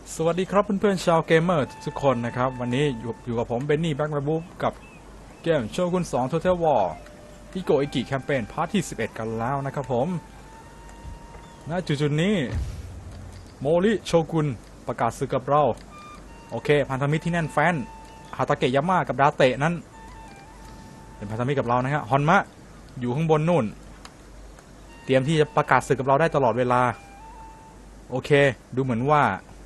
สวัสดีครับเพื่อนๆชาวเกมเมอร์ทุกคนนะครับวันนี้อยู่กับผมเบนนี่แบ็กมาบูฟกับเกมโชกุน2 Total War อิโกอิกิแคมเปญพาร์ทที่11กันแล้วนะครับผมณจุดนี้โมริโชกุนประกาศศึกกับเราโอเคพันธมิตรที่แน่นแฟ้นฮาตาเกะยาม่ากับดาเตะนั้นเป็นพันธมิตรกับเรานะฮะฮอนมะอยู่ข้างบนนู่นเตรียมที่จะประกาศศึกกับเราได้ตลอดเวลาโอเคดูเหมือนว่า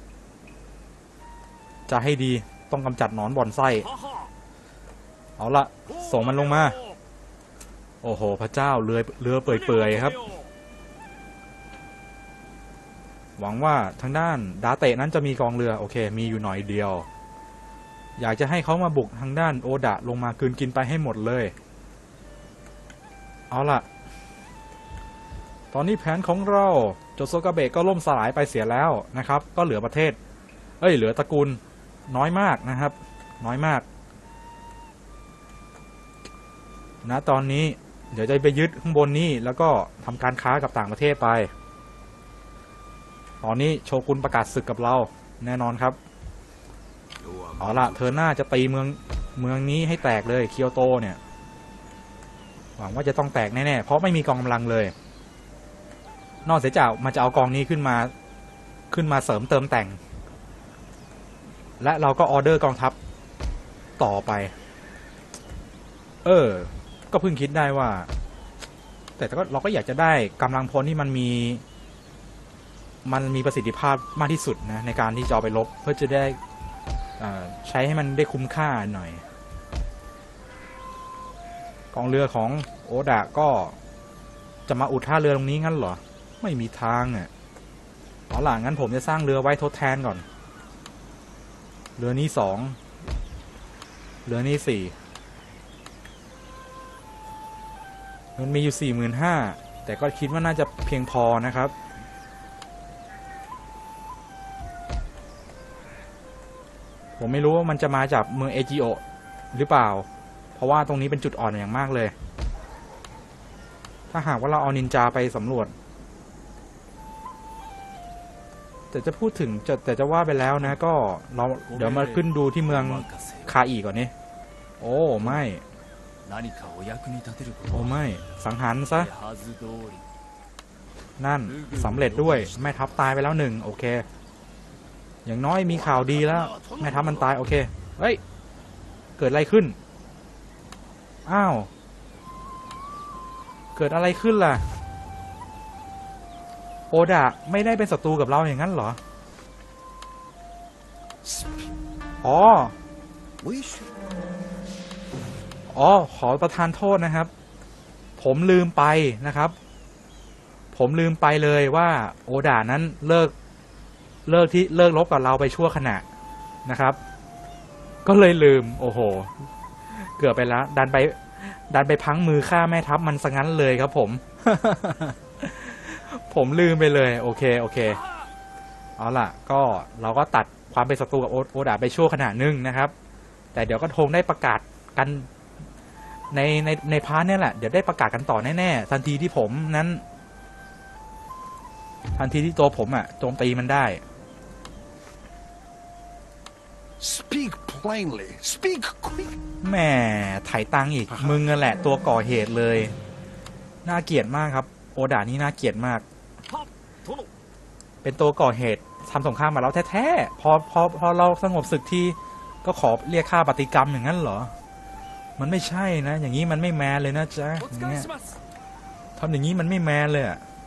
จะให้ดีต้องกำจัดหนอนบ่อนไส้เอาละส่งมันลงมาโอ้โหพระเจ้าเรือเปื่อยๆครับหวังว่าทางด้านดาเตะนั้นจะมีกองเรือโอเคมีอยู่หน่อยเดียวอยากจะให้เขามาบุกทางด้านโอดะลงมากลืนกินไปให้หมดเลยเอาละตอนนี้แผนของเราโจโซกาเบะก็ล่มสลายไปเสียแล้วนะครับก็เหลือประเทศเหลือตระกูลน้อยมากนะครับน้อยมากณตอนนี้เดี๋ยวจะไปยึดข้างบนนี้แล้วก็ทำการค้ากับต่างประเทศไปตอนนี้โชกุนประกาศศึกกับเราแน่นอนครับเอาล่ะเธอหน้าจะตีเมืองนี้ให้แตกเลยเคียวโตเนี่ยหวังว่าจะต้องแตกแน่ๆเพราะไม่มีกองกำลังเลยนอกเสียจากมันจะเอากองนี้ขึ้นมาเสริมเติมแต่งและเราก็ออเดอร์กองทัพต่อไปก็เพิ่งคิดได้ว่าแต่ก็เราก็อยากจะได้กำลังพลที่มันมีประสิทธิภาพมากที่สุดนะในการที่จะเอาไปรบเพื่อจะได้ใช้ให้มันได้คุ้มค่าหน่อยกองเรือของโอดะก็จะมาอุดท่าเรือตรงนี้งั้นเหรอไม่มีทางอ่ะเอาล่ะงั้นผมจะสร้างเรือไว้ทดแทนก่อนเรือนี้2เรือนี้4มันมีอยู่ 45,000 แต่ก็คิดว่าน่าจะเพียงพอนะครับผมไม่รู้ว่ามันจะมาจากเมืองเอจิโอหรือเปล่าเพราะว่าตรงนี้เป็นจุดอ่อนอย่างมากเลยถ้าหากว่าเราเอานินจาไปสำรวจแต่จะพูดถึงแต่จะว่าไปแล้วนะก็เดี๋ยวมาขึ้นดูที่เมืองคาอีก่อนนี่โอ้ไม่สังหารซะนั่นสำเร็จด้วยแม่ทัพตายไปแล้ว1โอเคอย่างน้อยมีข่าวดีแล้วแม่ทัพมันตายโอเคเฮ้ยเกิดอะไรขึ้นอ้าวเกิดอะไรขึ้นล่ะโอดะไม่ได้เป็นศัตรูกับเราอย่างนั้นเหรอขอประทานโทษนะครับผมลืมไปนะครับผมลืมไปเลยว่าโอดะนั้นเลิกรบกับเราไปชั่วขณะนะครับก็เลยลืมโอ้โหเกือบไปแล้วดันไปพังมือฆ่าแม่ทัพมันซะงั้นเลยครับผม ผมลืมไปเลยโอเคเอาล่ะก็เราก็ตัดความเป็นศัตรูกับโอดะไปชั่วขณะนึงนะครับแต่เดี๋ยวก็คงได้ประกาศกันในพาร์ทนี้แหละเดี๋ยวได้ประกาศกันต่อแน่ๆทันทีที่ตัวผมโจมตีมันได้ Speak plainly. Speak quick. แหมไถ่ตังอีกมึงนั่นแหละตัวก่อเหตุเลยน่าเกลียดมากครับโอดานี่น่าเกลียดมากเป็นตัวก่อเหตุทำสงครามมาแล้วแท้ๆพอเราสงบศึกทีก็ขอเรียกค่าปฏิกรรมอย่างนั้นเหรอมันไม่ใช่นะอย่างนี้มันไม่แมนเลยนะจ๊ะเนี่ยทำอย่างนี้มันไม่แมนเลย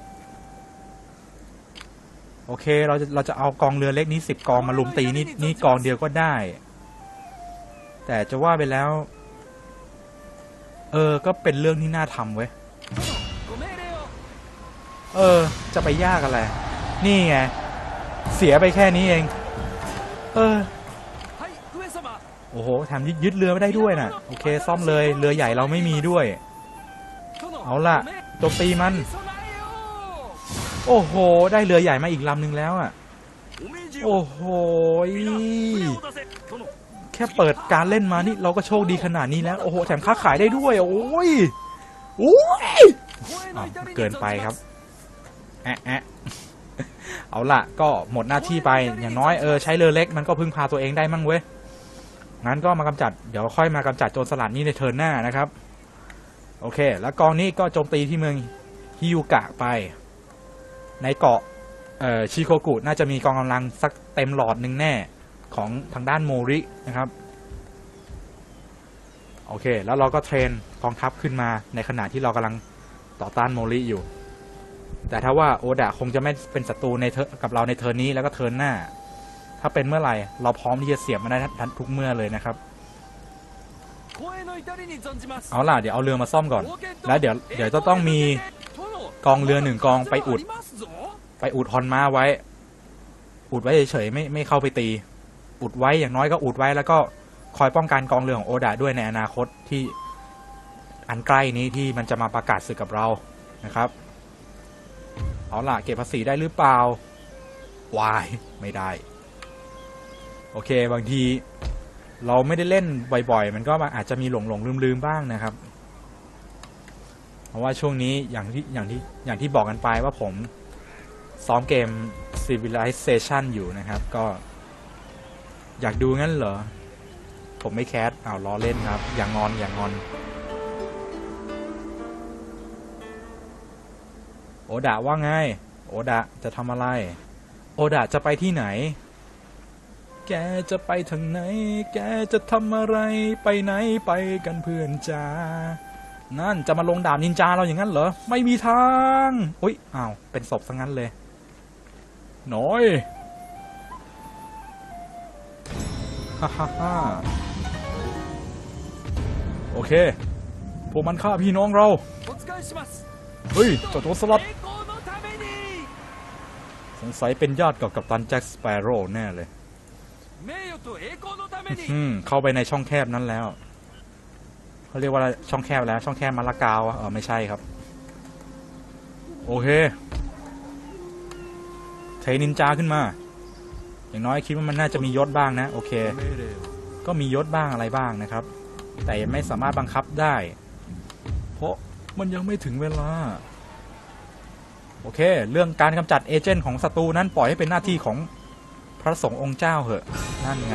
โอเคเราจะเอากองเรือเล็กนี้10 กองมาลุมตีนี่กองเดียวก็ได้แต่จะว่าไปแล้วก็เป็นเรื่องที่น่าทำเว้ยจะไปยากอะไรนี่ไงเสียไปแค่นี้เองโอ้โหแถมยึดเรือไม่ได้ด้วยนะโอเคซ่อมเลยเรือใหญ่เราไม่มีด้วยเอาล่ะโจมตีมันโอ้โหได้เรือใหญ่มาอีกลำหนึ่งแล้วโอ้โหแค่เปิดการเล่นมานี่เราก็โชคดีขนาดนี้แล้วโอ้โหแถมค้าขายได้ด้วยโอ้ยเกินไปครับเอาละก็หมดหน้าที่ไปอย่างน้อยใช้เรือเล็กมันก็พึ่งพาตัวเองได้มั่งเว้ยงั้นก็มากำจัดเดี๋ยวค่อยมากำจัดโจรสลัดนี้ในเทิร์นหน้านะครับโอเคแล้วกองนี้ก็โจมตีที่เมืองฮิยุกะไปในเกาะชิโคกุน่าจะมีกองกำลังสักเต็มหลอดหนึ่งแน่ของทางด้านโมรินะครับโอเคแล้วเราก็เทรนกองทัพขึ้นมาในขณะที่เรากำลังต่อต้านโมริอยู่แต่ถ้าว่าโอดะคงจะไม่เป็นศัตรูในกับเราในเทิร์นนี้แล้วก็เทิร์นหน้าถ้าเป็นเมื่อไหร่เราพร้อมที่จะเสียบมันได้ทันทุกเมื่อเลยนะครับเอาล่ะเดี๋ยวเอาเรือมาซ่อมก่อนแล้วเดี๋ยวจะต้องมีกองเรือ1กองไปอุดฮอนม้าไว้อุดไว้เฉยๆไม่เข้าไปตีอุดไว้อย่างน้อยก็อุดไว้แล้วก็คอยป้องกันกองเรือของโอดะด้วยในอนาคตที่อันใกล้นี้ที่มันจะมาประกาศศึกกับเรานะครับเอาล่ะเก็บภาษีได้หรือเปล่าวายไม่ได้โอเคบางทีเราไม่ได้เล่นบ่อยๆมันก็อาจจะมีหลงลืมบ้างนะครับเพราะว่าช่วงนี้อย่างที่บอกกันไปว่าผมซ้อมเกม Civilization อยู่นะครับก็อยากดูงั้นเหรอผมไม่แคสล้อเล่นครับอย่างงอนโอดะว่าไงโอดะจะทำอะไรโอดะจะไปที่ไหนแกจะไปทางไหนแกจะทำอะไรไปไหนไปกันเพื่อนจ้านั่นจะมาลงดาบนินจาเราอย่างนั้นเหรอไม่มีทางอุ๊ยเป็นศพซะงั้นเลยน้อยฮ่าโอเคพวกมันฆ่าพี่น้องเราเฮ้ยเจ้าโจรสลัดสงสัยเป็นญาติกับกัปตันแจ็คสเปโร่แน่เลยเข้าไปในช่องแคบนั้นแล้วเขาเรียกว่าช่องแคบแล้วช่องแคบมะละกาวไม่ใช่ครับโอเคเทนินจาขึ้นมาอย่างน้อยคิดว่ามันน่าจะมียศบ้างนะโอเคก็มียศบ้างอะไรบ้างนะครับแต่ไม่สามารถบังคับได้เพราะมันยังไม่ถึงเวลาโอเคเรื่องการกำจัดเอเจนต์ของศัตรูนั้นปล่อยให้เป็นหน้าที่ของพระสงฆ์องค์เจ้าเหอะนั่นไง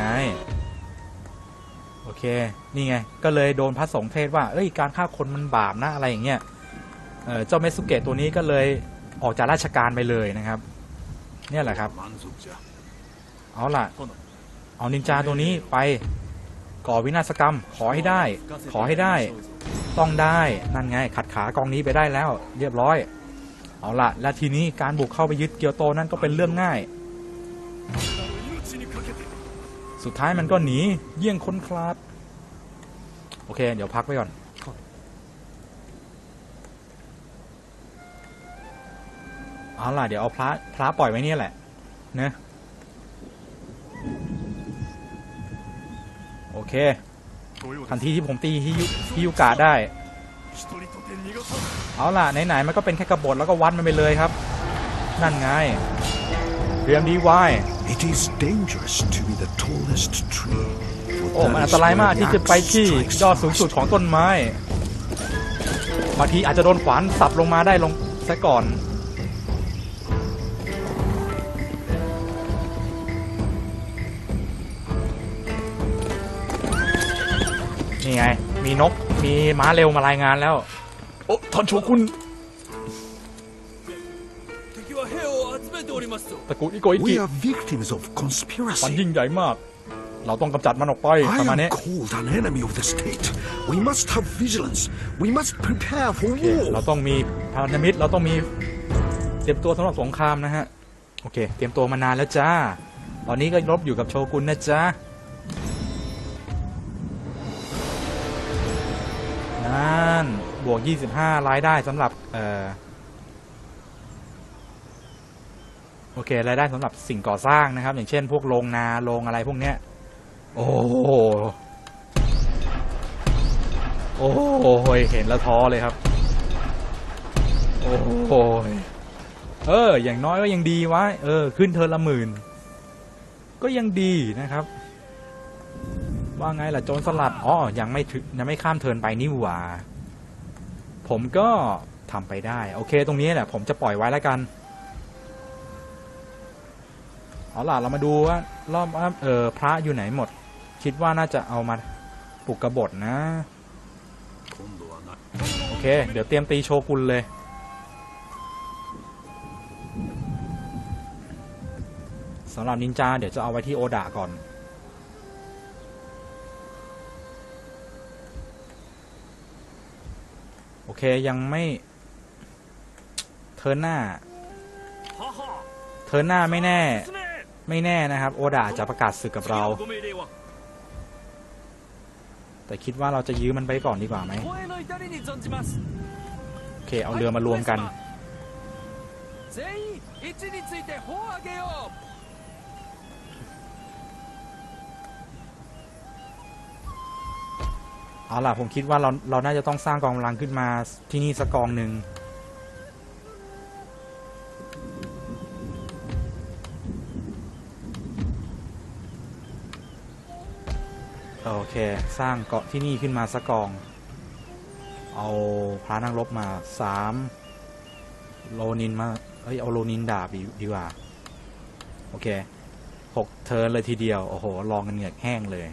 โอเคนี่ไงก็เลยโดนพระสงฆ์เทศว่าการฆ่าคนมันบาปนะอะไรอย่างเงี้ยเจ้าเมสุเกะตัวนี้ก็เลยออกจากราชการไปเลยนะครับเนี่ยแหละครับเอาล่ะเอานินจาตัวนี้ไปก่อวินาศกรรมขอให้ได้ต้องได้นั่นไงขัดขากองนี้ไปได้แล้วเรียบร้อยเอาล่ะและทีนี้การบุกเข้าไปยึดเกียวโตนั่นก็เป็นเรื่องง่ายสุดท้ายมันก็หนีเยี่ยงคนคลาดโอเคเดี๋ยวพักไว้ก่อนเอาล่ะเดี๋ยวเอาพระปล่อยไว้นี่แหละนะโอเคทันทีที่ผมตีฮิยุกะได้เอาล่ะไหนๆมันก็เป็นแค่กบฏแล้วก็วัดมันไปเลยครับนั่นไงเตรียมดีไว้โอ้มันอันตรายมากที่จะไปที่ยอดสูงสุดของต้นไม้บางทีอาจจะโดนขวานสับลงมาได้ลงซะก่อนนี่ไงมีนกมีม้าเร็วมารายงานแล้วโอ้ท่านโชกุนตระกูลอิโกอิกิมันยิ่งใหญ่มากเราต้องกำจัดมันออกไปประมาณนี้เราต้องมีพันธมิตรเราต้องมีเตรียมตัวสำหรับสงครามนะฮะโอเคเตรียมตัวมานานแล้วจ้าตอนนี้ก็รบอยู่กับโชกุนนะจ๊ะนั่นบวก25รายได้สำหรับโอเครายได้สำหรับสิ่งก่อสร้างนะครับอย่างเช่นพวกโรงนาโรงอะไรพวกเนี้ยโอ้โหเห็นแล้วท้อเลยครับโอ้โหอย่างน้อยก็ยังดีวะขึ้นเทิร์นละ10,000ก็ยังดีนะครับว่าไงล่ะโจรสลัดยังไม่ข้ามเทิร์นไปนี่หว่าผมก็ทำไปได้โอเคตรงนี้แหละผมจะปล่อยไว้แล้วกันเอาล่ะเรามาดูว่ารอบว่าพระอยู่ไหนหมด คิดว่าน่าจะเอามาปลุกกบฏนะโอเคเดี๋ยวเตรียมตีโชกุนเลยสำหรับนินจาเดี๋ยวจะเอาไว้ที่โอดะก่อนโอเคยังไม่เทิร์นหน้าไม่แน่นะครับโอดะจะประกาศศึกกับเราแต่คิดว่าเราจะยื้อมันไปก่อนดีกว่าไหมโอเคเอาเรือมารวมกันเอาล่ะผมคิดว่าเราน่าจะต้องสร้างกองกำลังขึ้นมาที่นี่สักกองหนึ่งโอเคสร้างเกาะที่นี่ขึ้นมาสักกองเอาพระนั่งรบมา3โลนินมาเอาโลนินดาบดีกว่าโอเค6เทิร์นเลยทีเดียวโอ้โหลองกันเหงือกแห้งเลย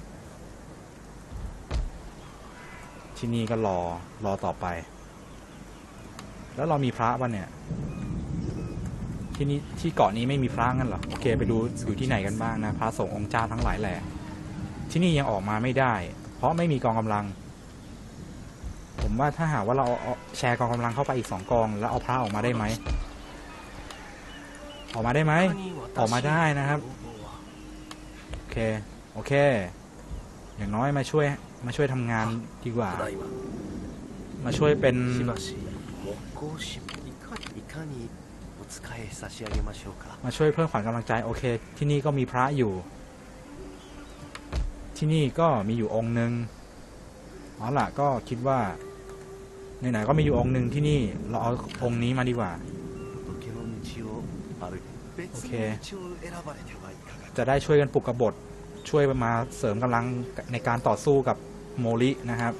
ที่นี่ก็รอต่อไปแล้วเรามีพระป่ะเนี่ยที่เกาะนี้ไม่มีพระงั้นเหรอโอเคไปดูอยู่ที่ไหนกันบ้างนะพระสงฆ์องค์เจ้าทั้งหลายแหละที่นี่ยังออกมาไม่ได้เพราะไม่มีกองกำลังผมว่าถ้าหากว่าเราแชร์กองกำลังเข้าไปอีก2กองแล้วเอาพระออกมาได้ไหมออกมาได้ไหมออกมาได้นะครับโอเคอย่างน้อยมาช่วยทำงานดีกว่ามาช่วยเป็นมาช่วยเพิ่มขวัญกำลังใจโอเคที่นี่ก็มีพระอยู่ที่นี่ก็มีอยู่องค์หนึ่งเอาล่ะก็คิดว่าไหนๆก็มีอยู่องค์หนึ่งที่นี่เราเอาองค์นี้มาดีกว่าโอเคจะได้ช่วยกันปลุกกบฏช่วยมาเสริมกำลังในการต่อสู้กับโมรินะครับ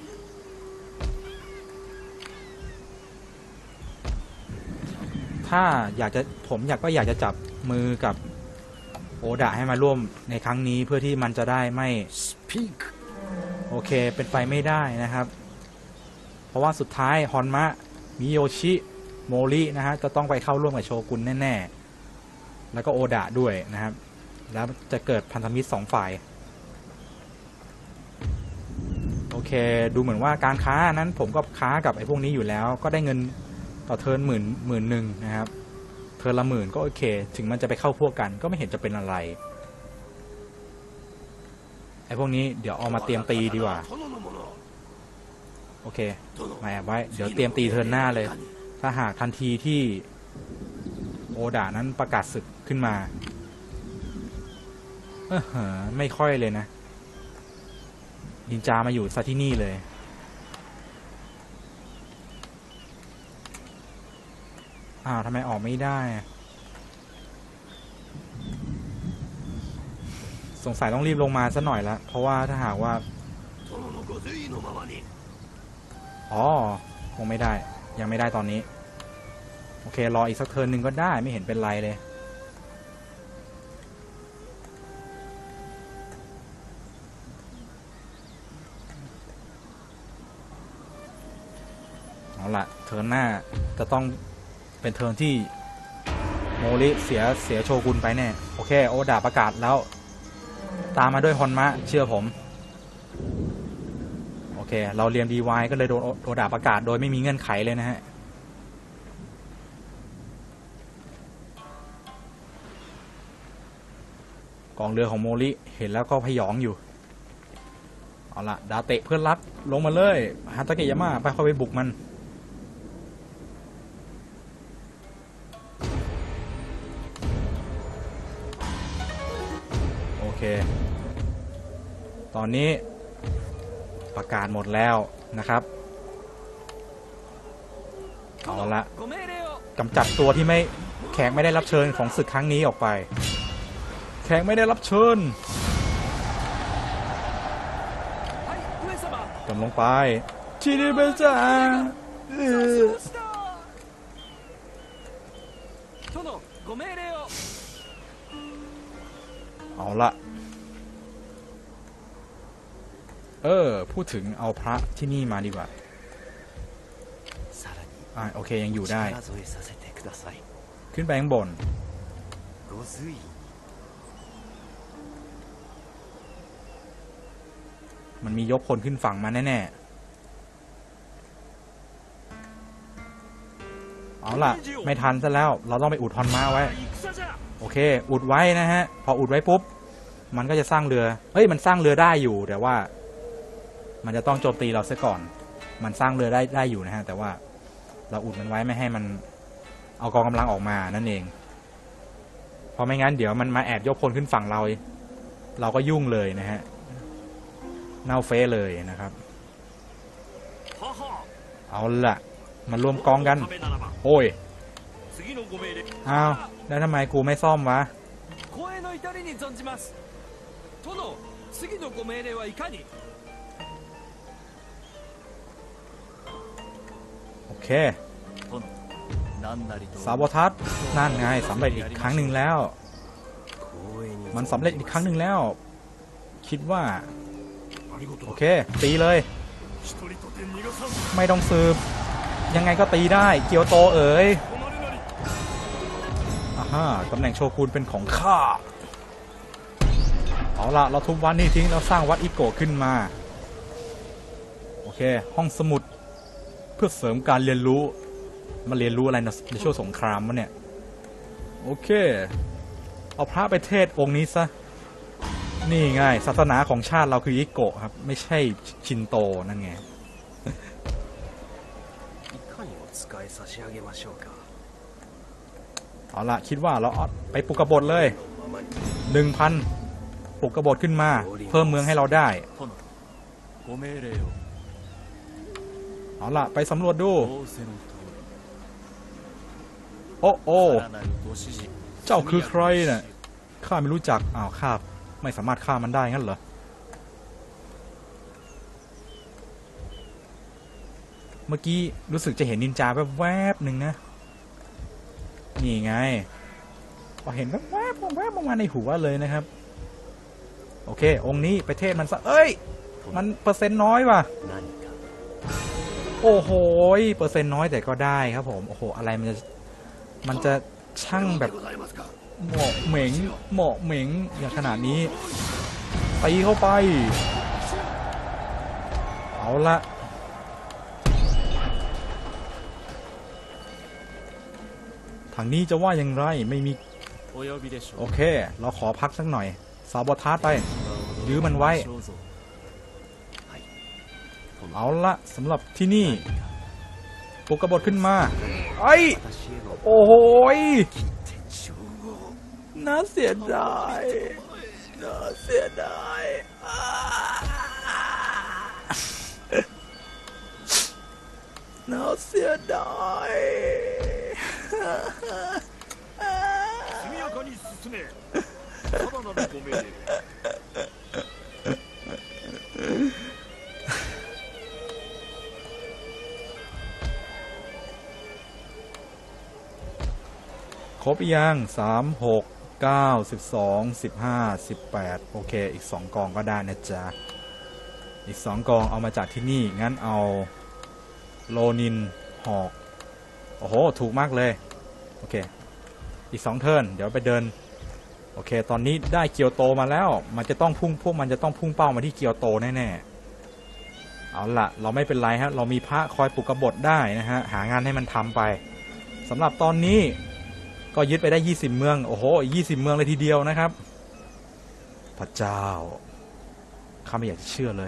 ถ้าผมอยากจะจับมือกับโอดะให้มาร่วมในครั้งนี้เพื่อที่มันจะได้ไม่ Speak โอเคเป็นไปไม่ได้นะครับเพราะว่าสุดท้ายฮอนมะมิโยชิโมรินะฮะจะต้องไปเข้าร่วมกับโชกุนแน่ๆแล้วก็โอดะด้วยนะครับแล้วจะเกิดพันธมิตร2ฝ่ายโอเคดูเหมือนว่าการค้านั้นผมก็ค้ากับไอ้พวกนี้อยู่แล้วก็ได้เงินต่อเทิร์นหมื่นหนึ่งนะครับเทิร์นละ10,000ก็โอเคถึงมันจะไปเข้าพวกกันก็ไม่เห็นจะเป็นอะไรไอ้พวกนี้เดี๋ยวเอามาเตรียมตีดีกว่าโอเคมาแอบไว้เดี๋ยวเตรียมตีเทิร์นหน้าเลยถ้าหากทันทีที่โอดะนั้นประกาศศึกขึ้นมาไม่ค่อยเลยนะนินจามาอยู่ซะที่นี่เลยทำไมออกไม่ได้สงสัยต้องรีบลงมาซะหน่อยละเพราะว่าถ้าหากว่าคงไม่ได้ยังไม่ได้ตอนนี้โอเครออีกสักเทิร์นหนึ่งก็ได้ไม่เห็นเป็นไรเลยเอาละเทิร์นหน้าจะต้องเป็นเทิร์นที่โมริเสียโชกุนไปแน่โอเคโอดาประกาศแล้วตามมาด้วยฮอนมะเชื่อผมโอเคเราเรียน DY ก็เลยโดนโอดาประกาศโดยไม่มีเงื่อนไขเลยนะฮะกองเรือของโมริเห็นแล้วก็พยองอยู่เอาละดาเตะเพื่อนรักลงมาเลยฮาตาเกะยาม่าไปเข้าไปบุกมันโอเคตอนนี้ประกาศหมดแล้วนะครับเอาละกำจัดตัวที่แขกไม่ได้รับเชิญของศึกครั้งนี้ออกไปแขกไม่ได้รับเชิญจมลงไปชิริเบจ่าเอาละพูดถึงเอาพระที่นี่มาดีกว่าโอเคยังอยู่ได้ขึ้นไปข้างบนมันมียกคนขึ้นฝั่งมาแน่ๆเอาล่ะไม่ทันซะแล้วเราต้องไปอุดฮอนม้าไว้โอเคอุดไว้นะฮะพออุดไว้ปุ๊บมันก็จะสร้างเรือมันสร้างเรือได้อยู่แต่ว่ามันจะต้องโจมตีเราซะก่อนมันสร้างเรือได้อยู่นะฮะแต่ว่าเราอุดมันไว้ไม่ให้มันเอากองกำลังออกมานั่นเองเพราะไม่งั้นเดี๋ยวมันมาแอบยกพลขึ้นฝั่งเราก็ยุ่งเลยนะฮะเน่าเฟ้เลยนะครับเอาละมารวมกองกันโอ้ยอ้าวแล้วทำไมกูไม่ซ่อมวะโอเคซาโบทัสนั่นไงสำเร็จอีกครั้งหนึ่งแล้วมันสำเร็จอีกครั้งหนึ่งแล้วคิดว่าโอเคตีเลยไม่ต้องสืบยังไงก็ตีได้เกียวโตเอ๋ยตำแหน่งโชกุนเป็นของข้าเอาละเราทุบวัดนี้ทิ้งเราสร้างวัดอิโกะขึ้นมาโอเคห้องสมุดเพื่อเสริมการเรียนรู้มาเรียนรู้อะไรในช่วงสงครามวะเนี่ยโอเคเอาพระไปเทศองค์นี้ซะนี่ไงศาสนาของชาติเราคืออิโกะครับไม่ใช่ชินโตนั่นไงเอาละคิดว่าเราไปปลุกกบฏเลย 1,000 ปลุกกบฏขึ้นมาเพิ่มเมืองให้เราได้เอาละไปสำรวจดูโอ้เจ้าคือใครน่ะข้าไม่รู้จักข้าไม่สามารถฆ่ามันได้งั้นเหรอเมื่อกี้รู้สึกจะเห็นนินจาแวบๆหนึ่งนะนี่ไงพอเห็นแวบๆมาในหัวเลยนะครับโอเคองค์นี้ไปเทศมันซะมันเปอร์เซ็นต์น้อยว่ะโอ้โหเปอร์เซ็นต์น้อยแต่ก็ได้ครับผมโอ้โหอะไรมันจะช่างแบบเหมาะเหม็งอย่างขนาดนี้ตีเข้าไปเอาละทางนี้จะว่าอย่างไรไม่มีโอเคเราขอพักสักหน่อยซาโบทัสไปยื้อมันไว้เอาละสำหรับที่นี่ปลุกกบฏขึ้นมาโอ้โหน่าเสียดายน่าเสียดายน่าเสียดายครบยัง3 6 9 12 15 18โอเคอีก2กองก็ได้นะจ๊ะอีก2กองเอามาจากที่นี่งั้นเอาโลนินหอกโอ้โหถูกมากเลยโอเคอีก2เทิร์นเดี๋ยวไปเดินโอเคตอนนี้ได้เกียวโตมาแล้วมันจะต้องพวกมันจะต้องพุ่งเป้ามาที่เกียวโตแน่ๆเอาละเราไม่เป็นไรฮะเรามีพระคอยปลุกกบฏได้นะฮะหางานให้มันทำไปสำหรับตอนนี้ก็ยึดไปได้20เมืองโอ้โห20เมืองเลยทีเดียวนะครับพระเจ้าข้าไม่อยากจะเชื่อเลย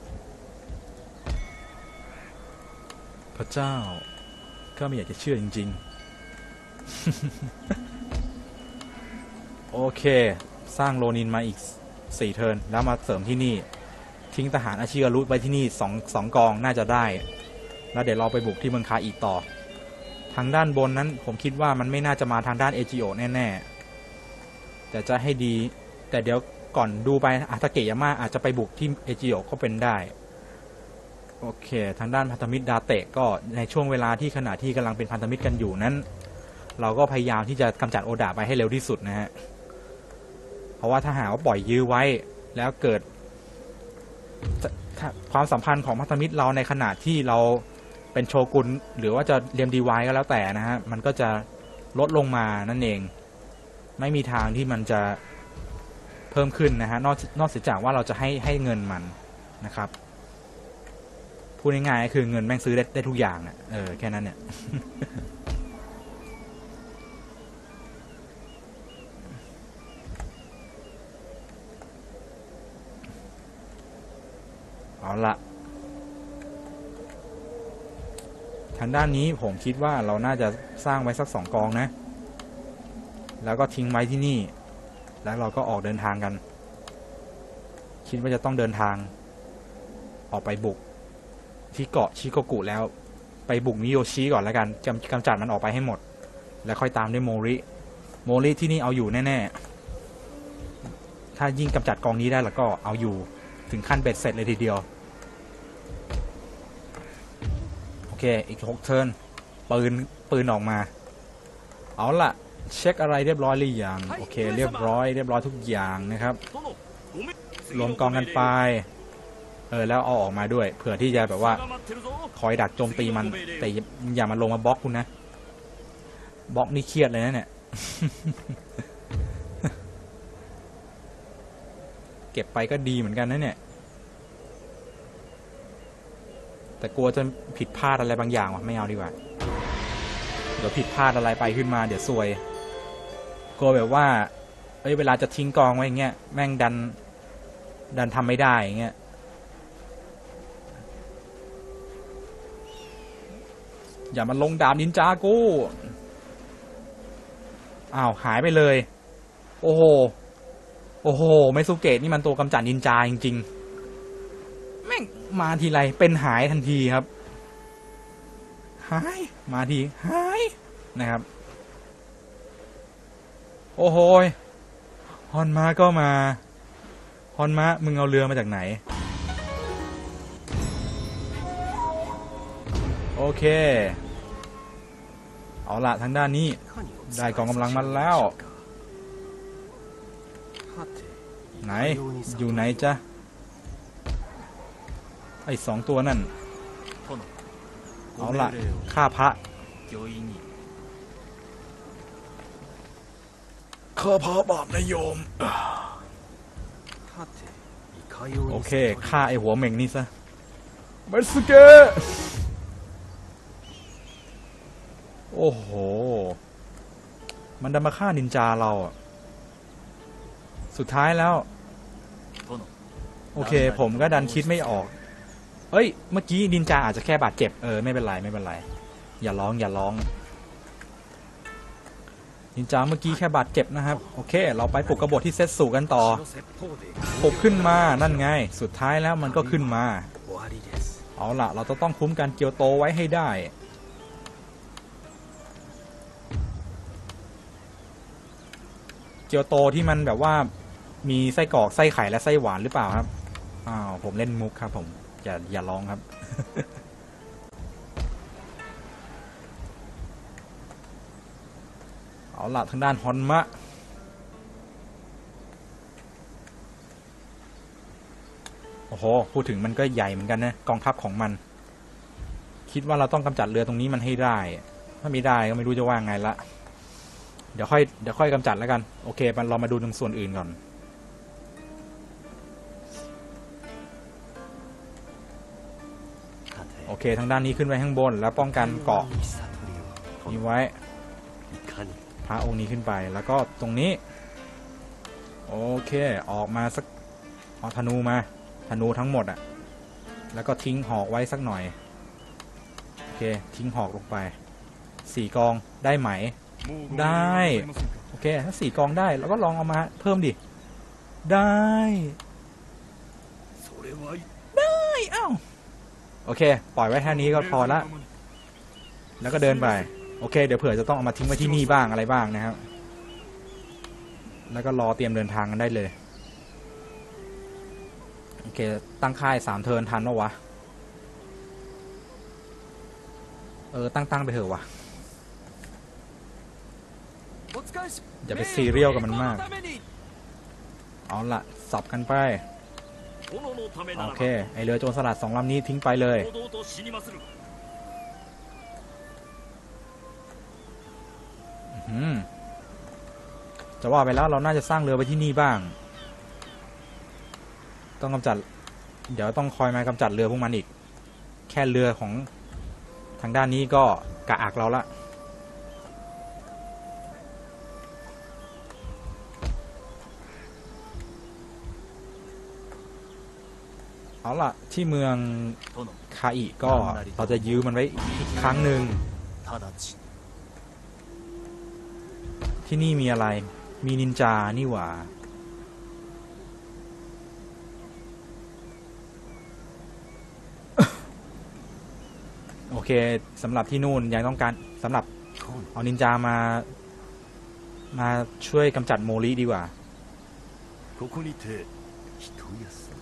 พระเจ้าข้าไม่อยากจะเชื่อจริงๆ โอเคสร้างโลนินมาอีก4เทิร์นแล้วมาเสริมที่นี่ทิ้งทหารอาชิการุไว้ที่นี่2กองน่าจะได้แล้วเดี๋ยวเราไปบุกที่เมืองคาอิต่อทางด้านบนนั้นผมคิดว่ามันไม่น่าจะมาทางด้านเอจิโอแน่ๆแต่จะให้ดีแต่เดี๋ยวก่อนดูไปอาตาเกะยาม่าอาจจะไปบุกที่เอจิโอก็เป็นได้โอเคทางด้านพันธมิตรดาเตะก็ในช่วงเวลาที่ขณะที่กำลังเป็นพันธมิตรกันอยู่นั้นเราก็พยายามที่จะกำจัดโอดะไปให้เร็วที่สุดนะฮะเพราะว่าถ้าหากว่าปล่อยยื้อไว้แล้วเกิดความสัมพันธ์ของพันธมิตรเราในขณะที่เราเป็นโชกุนหรือว่าจะเรียมดีไวก็แล้วแต่นะฮะมันก็จะลดลงมานั่นเองไม่มีทางที่มันจะเพิ่มขึ้นนะฮะนอกจากว่าเราจะให้เงินมันนะครับพูดง่ายๆก็คือเงินแม่งซื้อได้ทุกอย่างอ่ะแค่นั้นเนี่ย เอาละทางด้านนี้ผมคิดว่าเราน่าจะสร้างไว้สัก2 กองนะแล้วก็ทิ้งไว้ที่นี่แล้วเราก็ออกเดินทางกันคิดว่าจะต้องเดินทางออกไปบุกที่เกาะชิโกกุแล้วไปบุกมิโยชิก่อนแล้วกันกำจัดมันออกไปให้หมดแล้วค่อยตามด้วยโมริที่นี่เอาอยู่แน่ๆถ้ายิ่งกำจัดกองนี้ได้แล้วก็เอาอยู่ถึงขั้นเบ็ดเสร็จเลยทีเดียวโอเคอีก6 เทิร์นปืนออกมาเอาล่ะเช็คอะไรเรียบร้อยหรือยังโอเคเรียบร้อยทุกอย่างนะครับรวมกองกันไปแล้วเอาออกมาด้วยเผื่อที่จะแบบว่าคอยดักโจมตีมันแต่อย่ามาลงมาบล็อกคุณนะบล็อกนี่เครียดเลยนะเนี่ย เก็บไปก็ดีเหมือนกันนะเนี่ยแต่กลัวจะผิดพลาดอะไรบางอย่างว่ะไม่เอาดีกว่าเดี๋ยวผิดพลาดอะไรไปขึ้นมาเดี๋ยวซวยกลัวแบบว่าเวลาจะทิ้งกองไว้อย่างเงี้ยแม่งดันทำไม่ได้อย่างเงี้ยอย่ามาลงดาบนินจากูอ้าวหายไปเลยโอ้โหไมซุเกะนี่มันตัวกำจัดนินจาจริงๆแม่งมาทีไรเป็นหายทันทีครับหายมาทีหายนะครับโอ้โหฮอนมาก็มาฮอนมามึงเอาเรือมาจากไหนโอเคเอาละทางด้านนี้ได้กองกำลังมาแล้วไหนอยู่ไหนจ๊ะไอ้2 ตัวนั่นเอาละฆ่าพระบาปนะโยมโอเคฆ่าไอ้หัวเหม่งนี่ซะมัตสึเกะโอ้โหมันดันมาฆ่านินจาเราอ่ะสุดท้ายแล้วโอเคผมก็ดันคิดไม่ออกเมื่อกี้นินจาอาจจะแค่บาดเจ็บไม่เป็นไรอย่าร้องนินจาเมื่อกี้แค่บาดเจ็บนะครับโอเคเราไปปลุกกบฏที่เซตสูกันต่อปลุกขึ้นมานั่นไงสุดท้ายแล้วมันก็ขึ้นมาเอาล่ะเราจะต้องคุ้มกันเกียวโตไว้ให้ได้เกียวโตที่มันแบบว่ามีไส้กรอกไส้ไข่และไส้หวานหรือเปล่าครับผมเล่นมุกครับผมอย่าร้องครับ เอาล่ะทางด้านฮอนมะโอ้โหพูดถึงมันก็ใหญ่เหมือนกันนะกองทัพของมันคิดว่าเราต้องกำจัดเรือตรงนี้มันให้ได้ถ้าไม่ได้ก็ไม่รู้จะว่าไงละเดี๋ยวค่อยกำจัดแล้วกันโอเคเรามาดูตรงส่วนอื่นก่อนโอเคทางด้านนี้ขึ้นไปข้างบนแล้วป้องกันเกาะนี้ไว้พระองค์นี้ขึ้นไปแล้วก็ตรงนี้โอเคออกมาสักเอาธนูมาธนูทั้งหมดแล้วก็ทิ้งหอกไว้สักหน่อยโอเคทิ้งหอกลงไป4 กองได้ไหมได้โอเคถ้า4 กองได้แล้วก็ลองเอามาเพิ่มดิได้อ้าวโอเคปล่อยไว้แค่นี้ก็พอละแล้วก็เดินไปโอเคเดี๋ยวเผื่อจะต้องเอามาทิ้งไว้ที่นี่บ้างอะไรบ้างนะครับแล้วก็รอเตรียมเดินทางกันได้เลยโอเคตั้งค่าย3 เทิร์นทันปะวะตั้งไปเถอะวะอย่าไปซีเรียลกับมันมากเอาละสับกันไป殿のためなโอらばเคไอเรือโจรสลัด2 ลำนี้ทิ้งไปเลย堂々と死にまするอืมจะว่าไปแล้วเราน่าจะสร้างเรือไว้ที่นี่บ้าง ต้องกำจัด เดี๋ยวต้องคอยมากำจัดเรือพวกมันอีก แค่เรือของทางด้านนี้ก็กะอักเราละเอาล่ะที่เมือง殿คาอิก็เราจะยื้อมันไว้อีกครั้งหนึ่ง直ちにที่นี่มีอะไร มีนินจานี่หว่า โอเคสำหรับที่นู่นยังต้องการสำหรับเอานินจามาช่วยกำจัดโมริดีกว่าここにて一休み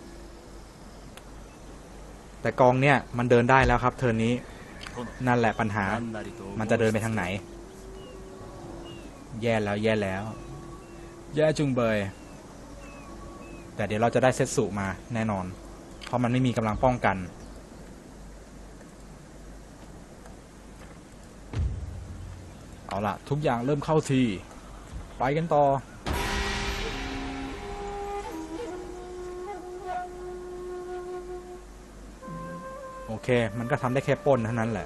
แต่กองเนี่ยมันเดินได้แล้วครับเทิร์นนี้殿นั่นแหละปัญหา何なりとมันจะเดินไปทางไหน แย่แล้วแย่แล้ว แย่จุงเบย แต่เดี๋ยวเราจะได้เซตสุมาแน่นอน เพราะมันไม่มีกำลังป้องกัน เอาล่ะ ทุกอย่างเริ่มเข้าที ไปกันต่อ โอเค มันก็ทำได้แค่ปล้นเท่านั้นแหละ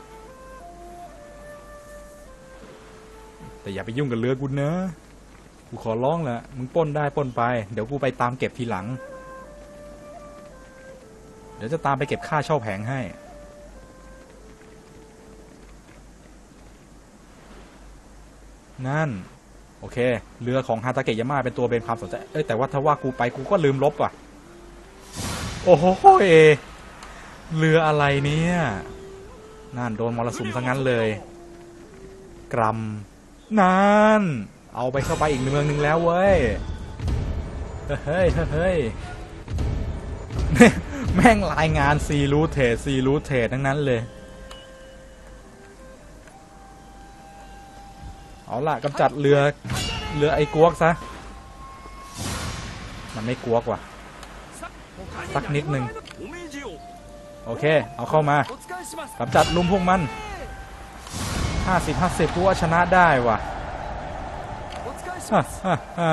แต่อย่าไปยุ่งกับเรือกูนะกูขอร้องแหละมึงปล้นได้ปล้นไป เดี๋ยวกูไปตามเก็บทีหลัง เดี๋ยวจะตามไปเก็บค่าเช่าแผงให้ นั่น โอเค เรือของฮาตาเกะยาม่าเป็นตัวเป็นความสนใจแต่ว่าถ้าว่ากูไปกูก็ลืมลบว่ะ โอ้โหเรืออะไรเนี่ยนั่นโดนมรสุมซะงั้นเลย กรัมนั่นเอาไปเข้าไปอีกเมืองหนึ่งแล้วเว้ย เฮ้ยเฮ้ย แม่งรายงานซีรูเทรดทั้งนั้นเลย เอาล่ะกำจัดเรือไอ้กวกซะ มันไม่กวกว่ะ สักนิดนึงお命じよโอเค เอาเข้ามากお使いしますกำจัดลุมพวกมัน 50-50กูว่าชนะได้ว่ะお使いしฮ่าますฮ่าฮ่า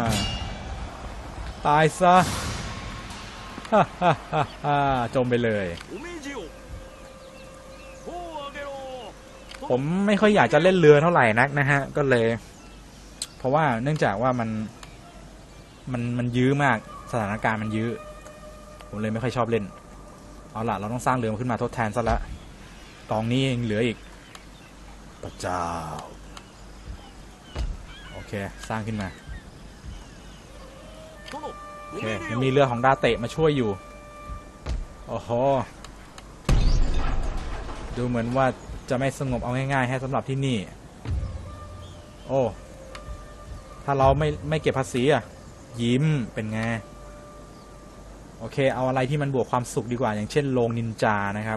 ตายซะฮ่าฮ่าฮ่าฮ่าจมไปเลยお命じよ砲を上げろผมไม่ค่อยอยากจะเล่นเรือเท่าไหร่นักนะฮะ ก็เลย เพราะว่าเนื่องจากว่ามันยื้อมาก สถานการณ์มันยื้อ ผมเลยไม่ค่อยชอบเล่น เอาล่ะ เราต้องสร้างเรือมาขึ้นมาทดแทนซะละกองนี้ยังเหลืออีกพระเจ้า โอเค สร้างขึ้นมา殿โอเคยังมีเรือของดาเตะมาช่วยอยู่ โอ้โห ดูเหมือนว่าจะไม่สงบเอาง่ายๆให้สำหรับที่นี่ โอ้ ถ้าเราไม่เก็บภาษีอ่ะ ยิ้ม เป็นไง โอเค เอาอะไรที่มันบวกความสุขดีกว่า อย่างเช่นโรงนินจานะครับ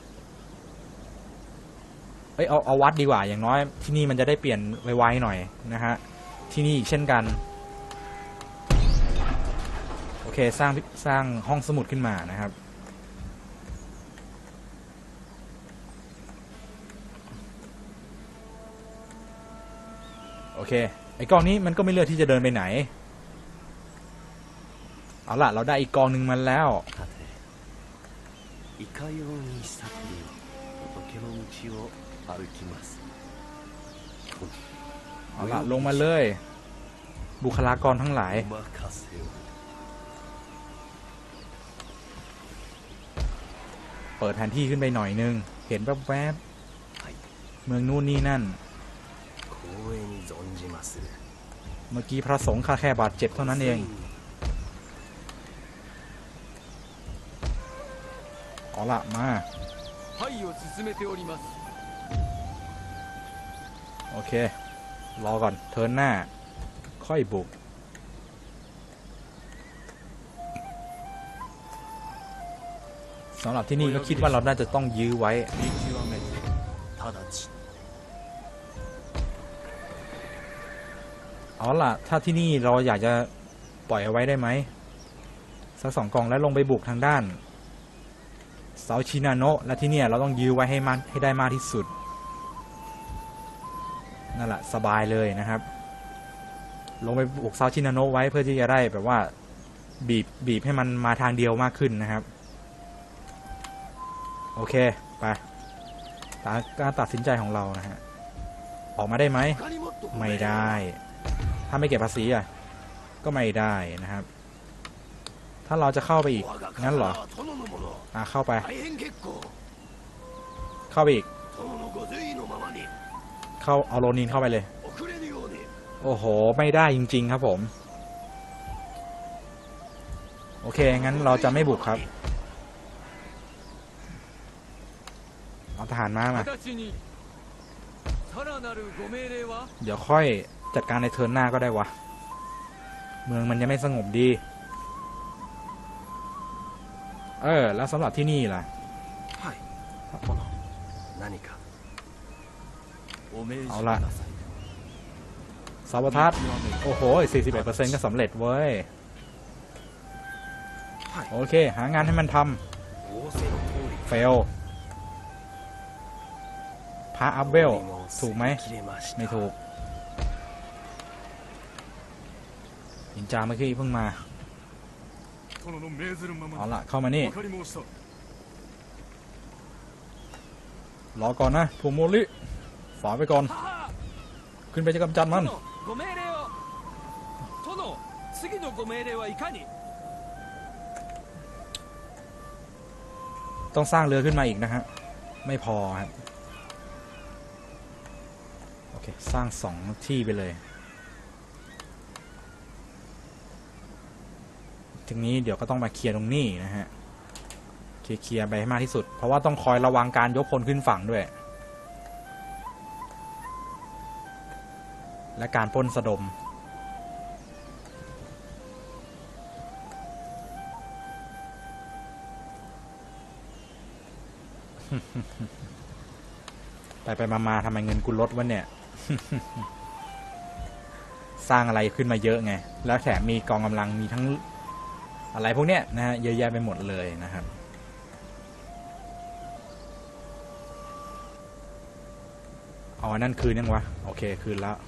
เอ้ย เอาวัดดีกว่า อย่างน้อยที่นี่มันจะได้เปลี่ยนไวๆหน่อยนะฮะ ที่นี่อีกเช่นกัน โอเค สร้างห้องสมุดขึ้นมานะครับ โอเค ไอ้กองนี้มันก็ไม่เลือกที่จะเดินไปไหน เอาล่ะ เราได้อีกกองหนึ่งมันแล้วさていかようにしたり仏の道を歩きますเอาล่ะ ลงมาเลย บุคลากรทั้งหลายお任せをเปิดแผนที่ขึ้นไปหน่อยนึง เห็นแวบๆเมืองนู่นนี่นั่น光栄に存じますเมื่อกี้พระสงฆ์แค่บาดเจ็บเท่านั้นเอง เอาล่ะ มาはいを進めておりますโอเค รอก่อน เทิร์นหน้า ค่อยบุก สำหรับที่นี่ก็คิดว่าเราน่าจะต้องยื้อไว้見極めて直ちにเอาล่ะ ถ้าที่นี่เราอยากจะปล่อยเอาไว้ได้ไหมสัก2 กองแล้วลงไปบุกทางด้านเซาชินาโนะและที่เนี่ยเราต้องยื้อไว้ให้ได้มากที่สุดนั่นแหละสบายเลยนะครับลงไปบุกเซาชินาโนะไว้เพื่อที่จะได้แบบว่าบีบให้มันมาทางเดียวมากขึ้นนะครับโอเคไปการตัดสินใจของเรานะฮะออกมาได้ไหมไม่ได้ถ้าไม่เก็บภาษีก็ไม่ได้นะครับ ถ้าเราจะเข้าไปอีกงั้นเหรอเข้าไปอีกเอาโรนินเข้าไปเลยโอ้โหไม่ได้จริงๆครับผมโอเคงั้นเราจะไม่บุกครับเอาทหารมาเดี๋ยวค่อยจัดการในเทิร์นหน้าก็ได้วะเมืองมันยังไม่สงบดีแล้วสำหรับที่นี่ล่ะเอาละซาบทัสโอ้โห 41% ก็สำเร็จเว้ยโอเคหางานให้มันทำเฟลพาอัพเวลถูกไหมไม่ถูกนินจาเมื่อกี้เพิ่งมาเอาละเข้ามานี่รอก่อนนะพูโมริฝาไปก่อนขึ้นไปจะกำจัดมันต้องสร้างเรือขึ้นมาอีกนะฮะไม่พอครับโอเคสร้าง2 ที่ไปเลยทีนี้เดี๋ยวก็ต้องมาเคลียร์ตรงนี้นะฮะเคลียร์ไปให้มากที่สุดเพราะว่าต้องคอยระวังการยกพลขึ้นฝั่งด้วยและการปล้นสะดมไปมาทำไมเงินกูลดวะเนี่ย สร้างอะไรขึ้นมาเยอะไงแล้วแถมมีกองกำลังมีทั้งอะไรพวกเนี้ยนะฮะเยอะแยะไปหมดเลยนะครับอ๋อนั่นคืนยังวะโอเคคืนแล้ว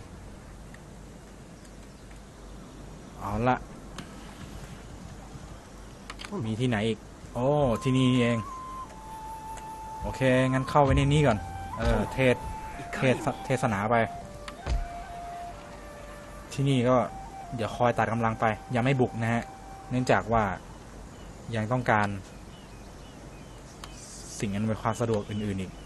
เอาละมีที่ไหนอีกโอ้ที่นี่เองโอเคงั้นเข้าไปในนี้ก่อนเทศนาไปที่นี่ก็เดี๋ยวคอยตัดกำลังไปยังไม่บุกนะฮะเนื่องจากว่ายังต้องการสิ่งอำนวยความสะดวกอื่นๆอีก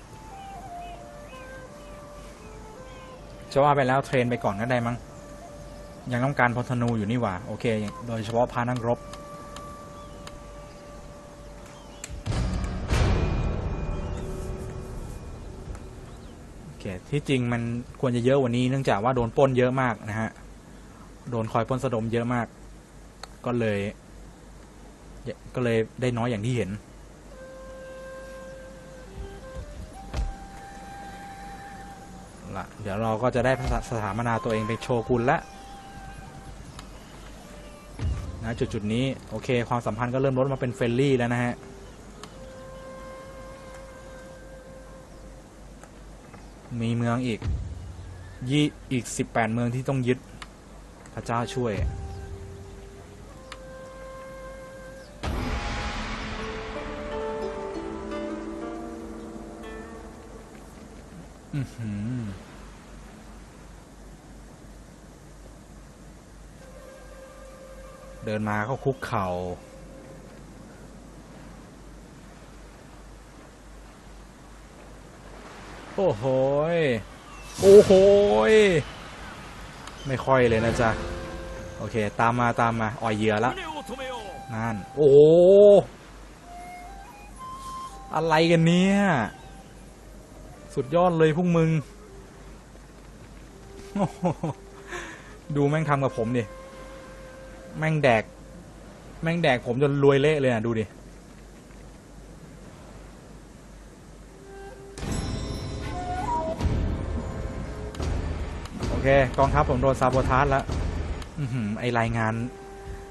จะว่าไปแล้วเทรนไปก่อนก็ได้มั้งยังต้องการพลธนูอยู่นี่หว่าโอเคโดยเฉพาะพานักรบโอเคที่จริงมันควรจะเยอะกว่านี้เนื่องจากว่าโดนปล้นเยอะมากนะฮะโดนคอยปล้นสะดมเยอะมากก็เลยได้น้อยอย่างที่เห็นละเดี๋ยวเราก็จะได้สถาปนาตัวเองเป็นโชกุนแล้วนะจุดนี้โอเคความสัมพันธ์ก็เริ่มลดมาเป็นเฟรนลี่แล้วนะฮะมีเมืองอีก18 เมืองที่ต้องยึดพระเจ้าช่วยเดินมาก็คุกเข่าโอ้โหไม่ค่อยเลยนะจ๊ะโอเคตามมาอ่อยเหยื่อละนั่นโอ้อะไรกันเนี่ยสุดยอดเลยพวกมึงดูแม่งทำกับผมดิแม่งแดกผมจนรวยเละเลยนะดูดิโอเคกองทัพผมโดนซาโบทาจแล้วไอรายงาน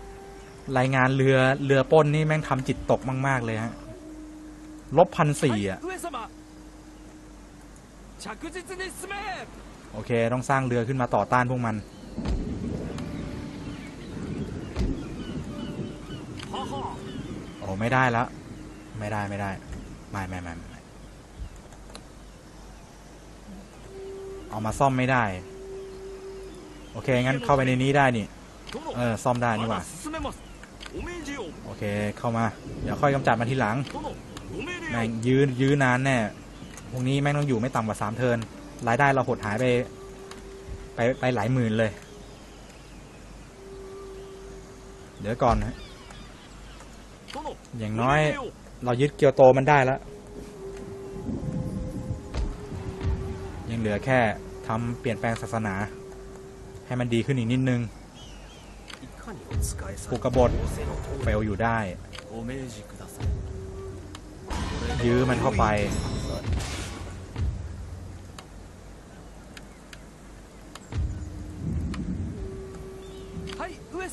รายงานเรือปล้นนี่แม่งทำจิตตกมากๆเลยฮะ-1,400 อ่ะ上様着実に進めโอเคต้องสร้างเรือขึ้นมาต่อต้านพวกมันははโอ้ไม่ได้แล้วไม่ได้ไม่เอามาซ่อมไม่ได้โอเคงั้นเข้าไปในนี้ได้นี่殿ซ่อมได้นี่หまว่าだ進めますお命じよโอเคเข้ามาเดี๋ยวค่อยกำจัดมันทีหลัง殿お命令แม่งよยื้อนานแน่พวกนี้แม่งต้องอยู่ไม่ต่ำกว่า3 เทิร์นรายได้เราหดหายไปหลายหมื่นเลย เดี๋ยวก่อนนะ殿อย่างน้อยお命令よเรายึดเกียวโตมันได้แล้วยังเหลือแค่ทำเปลี่ยนแปลงศาสนา ให้มันดีขึ้นอีกนิดนึงいかにお使いさปุれกบฏ仰せの通เฟりลอยู่ได้お命じくださいยื้อมันเข้าไปはい上様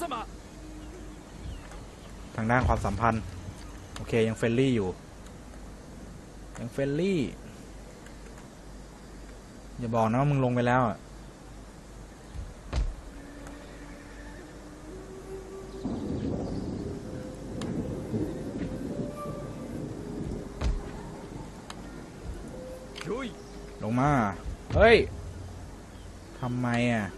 ทางด้านความสัมพันธ์โอเคยังเฟรนลี่อยู่ยังเฟรนลี่อย่าบอกนะว่ามึงลงไปแล้วอะ御意ลงมาเฮ้ยทำไมอ่ะ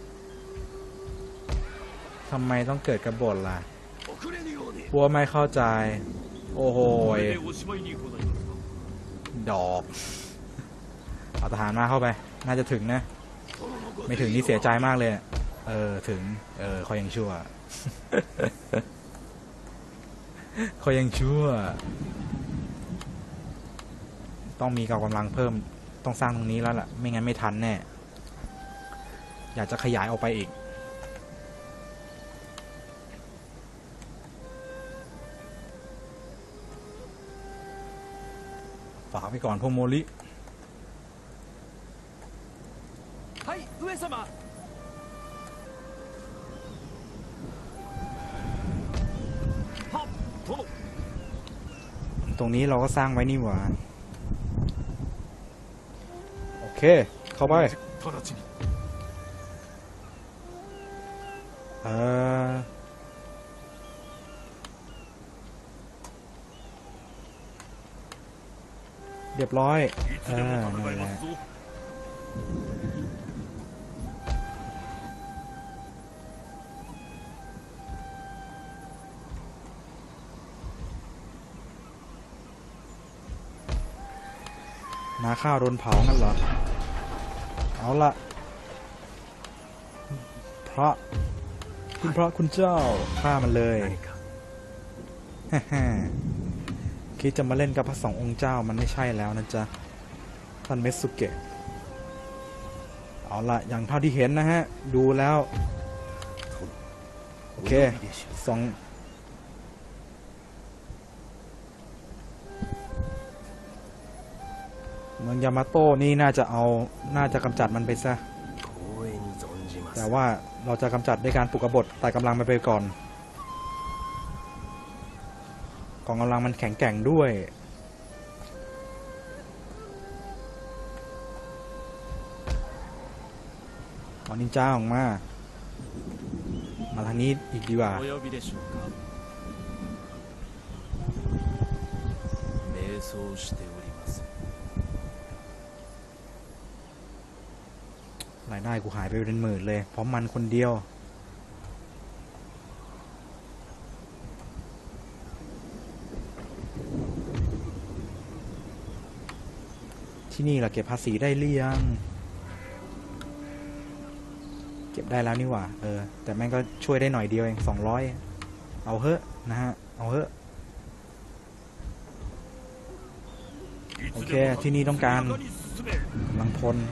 ทำไมต้องเกิดกบฏล่ะ遅れぬようにกลัวไม่เข้าใจ โอ้โหこยれでおしまいにございますかดอก เอาทหารมาเข้าไป น่าจะถึงนะ殿のごไม่ถึงนี่เสียใจมากเลยอะถึงเขายังชั่ว เขายังชั่ว ต้องมีกำลังเพิ่ม ต้องสร้างตรงนี้แล้วล่ะ ไม่งั้นไม่ทันแน่ อยากจะขยายออกไปอีก ฝากไปก่อนพวกโมลิはい上様 はっ殿ตรงนี้เราก็สร้างไว้นี่หว่า โอเค เข้าไป直ちにเรียบร้อยいつでも戦いนั่นแหまละすぞนาข้าวโดนเผางั้นเหรอ เอาละพระคุณพระคุณเจ้าฆ่ามันเลย何かคิดจะมาเล่นกับพระสององค์เจ้ามันไม่ใช่แล้วนะจ๊ะ ท่านเมสุเกะ เอาละอย่างเท่าที่เห็นนะฮะ ดูแล้ว โอเคお呼びでしょうสองเมืองยามาโต้นี่น่าจะกำจัดมันไปซะ光栄に存じますแต่ว่าเราจะกำจัดด้วยการปลุกกบฏแต่กำลังมันไปก่อนกองกำลังมันแข็งแกร่งด้วยเอานินจาออกมาทางนี้อีกดีกว่าお呼びでしょうか瞑想しておりますรายได้กูหายไปเป็นหมื่นเลยเพราะมันคนเดียวที่นี่เราเก็บภาษีได้หรือยังเก็บได้แล้วนี่หว่าแต่แม่งก็ช่วยได้หน่อยเดียวเอง200เอาเถอะนะฮะเอาเถอะโอเคที่นี่ต้องการกำลังพล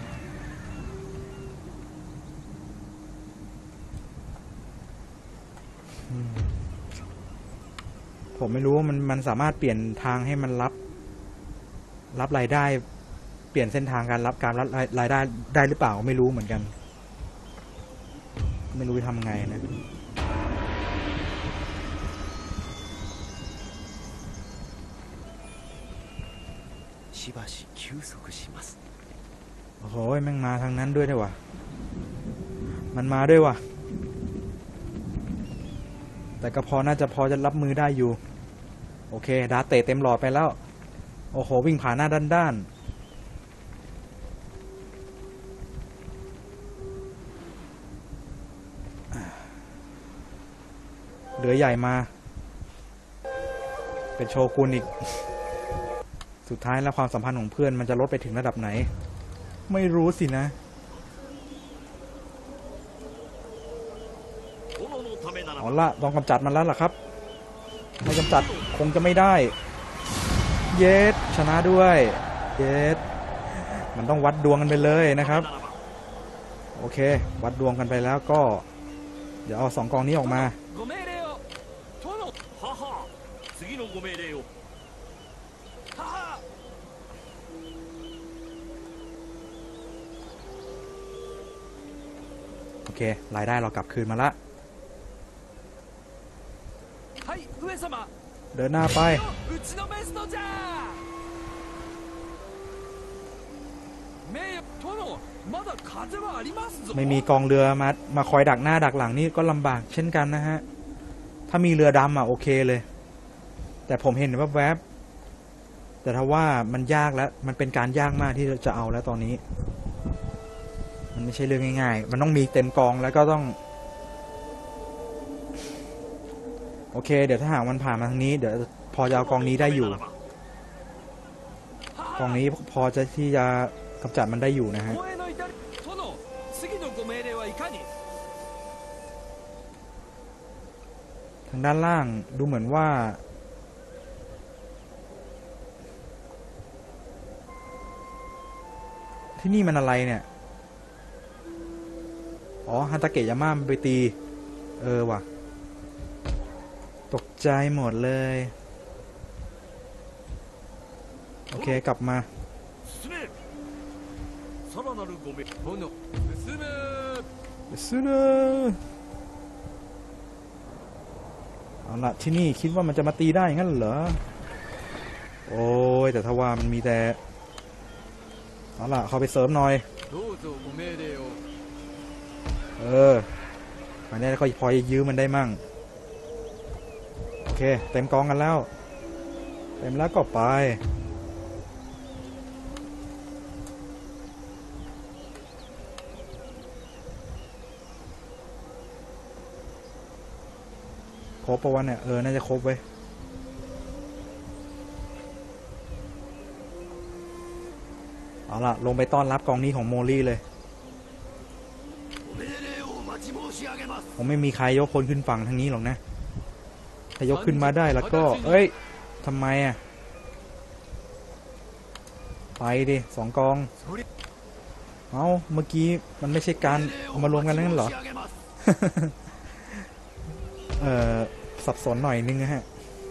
ผมไม่รู้ว่ามันสามารถเปลี่ยนทางให้มันรับรายได้เปลี่ยนเส้นทางการรับรายได้ได้หรือเปล่าไม่รู้เหมือนกันไม่รู้จะทำไงนะばし休息します。 โอ้โหแม่งมาทางนั้นด้วยได้วะมันมาด้วยวะแต่ก็น่าจะพอจะรับมือได้อยู่โอเคดาเตะเต็มหลอดไปแล้วโอ้โหวิ่งผ่านหน้าด้านเหลือใหญ่มาเป็นโชกุนอีกสุดท้ายแล้วความสัมพันธ์ของเพื่อนมันจะลดไปถึงระดับไหนไม่รู้สินะเอาละต้องกำจัดมันแล้วล่ะครับไม่กำจัดคงจะไม่ได้เยสชนะด้วยเยสมันต้องวัดดวงกันไปเลยนะครับโอเควัดดวงกันไปแล้วก็เดี๋ยวเอา2 กองนี้ออกมาโอเครายได้เรากลับคืนมาละเดินหน้าไปไม่มีกองเรือมาคอยดักหน้าดักหลังนี่ก็ลำบากเช่นกันนะฮะถ้ามีเรือดำอ่ะโอเคเลยแต่ผมเห็นแวบๆแต่ถ้าว่ามันยากแล้วมันเป็นการยากมากที่จะเอาแล้วตอนนี้มันไม่ใช่เรื่องง่ายๆมันต้องมีเต็มกองแล้วก็ต้องโอเคเดี๋ยวถ้าหากมันผ่านมาทางนี้เดี๋ยวพอจะเอากองนี้ได้อยู่กองนี้พอจะที่จะกำจัดมันได้อยู่นะฮะทางด้านล่างดูเหมือนว่าที่นี่มันอะไรเนี่ยอ๋อฮันตาเกะยาม่ามันไปตีว่ะตกใจหมดเลยโอเคกลับมาเอาละที่นี่คิดว่ามันจะมาตีได้งั้นเหรอโอ้ยแต่ถ้าว่ามันมีแต่เอาละเข้าไปเสริมหน่อยอันนี้ก็พอยื้อมันได้มั่งโอเคเต็มกองกันแล้วเต็มแล้วก็ไปครบปะวะเนี่ยน่าจะครบไว้เอาล่ะลงไปต้อนรับกองนี้ของโมลี่เลยผมไม่มีใครยกคนขึ้นฝั่งทางนี้หรอกนะถ้ายกขึ้นมาได้แล้วก็เอ้ยทำไมอ่ะไปดิ2 กองเอาเมื่อกี้มันไม่ใช่การเอามารวมกันนั่นเหรอ สับสนหน่อยนึงนะฮะ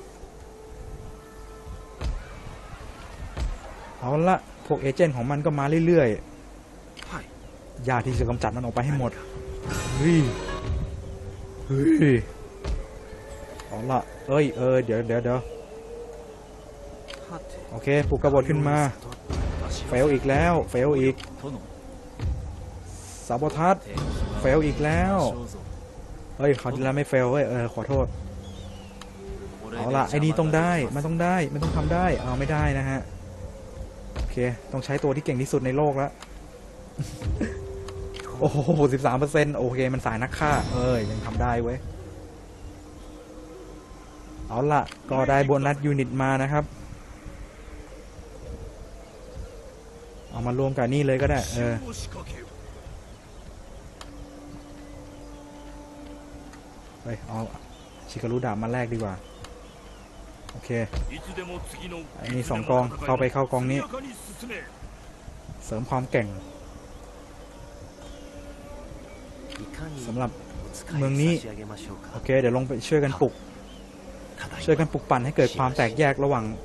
เอาละพวกเอเจนต์ของมันก็มาเรื่อยๆยากที่จะกำจัดมันออกไปให้หมดเฮ้ยเอาละเดี๋ยวโอเคปลุกกบฏขึ้นมาเฟลอีกแล้วเฟลอีกซาโบทัสเฟลอีกแล้วเฮ้ยเขาที่แล้วไม่เฟลขอโทษเอาละไอ้นี่ต้องได้มันต้องทำได้เอาไม่ได้นะฮะโอเคต้องใช้ตัวที่เก่งที่สุดในโลกแล้ว โอ้โห 13% โอเคมันสายนักฆ่ายังทำได้เว้ยเอาละก็ได้โบนัสยูนิตมานะครับเอามารวมกับนี่เลยก็ได้เอาชิคารุดาบมาแลกดีกว่าโอเคไอ้นี่2 กองเข้ากองนี้เสริมความเก่งสำหรับเมืองนี้โอเคเดี๋ยวลงไปช่วยกันปลุกปั่นให้เกิดความแตกแยกระหว่าง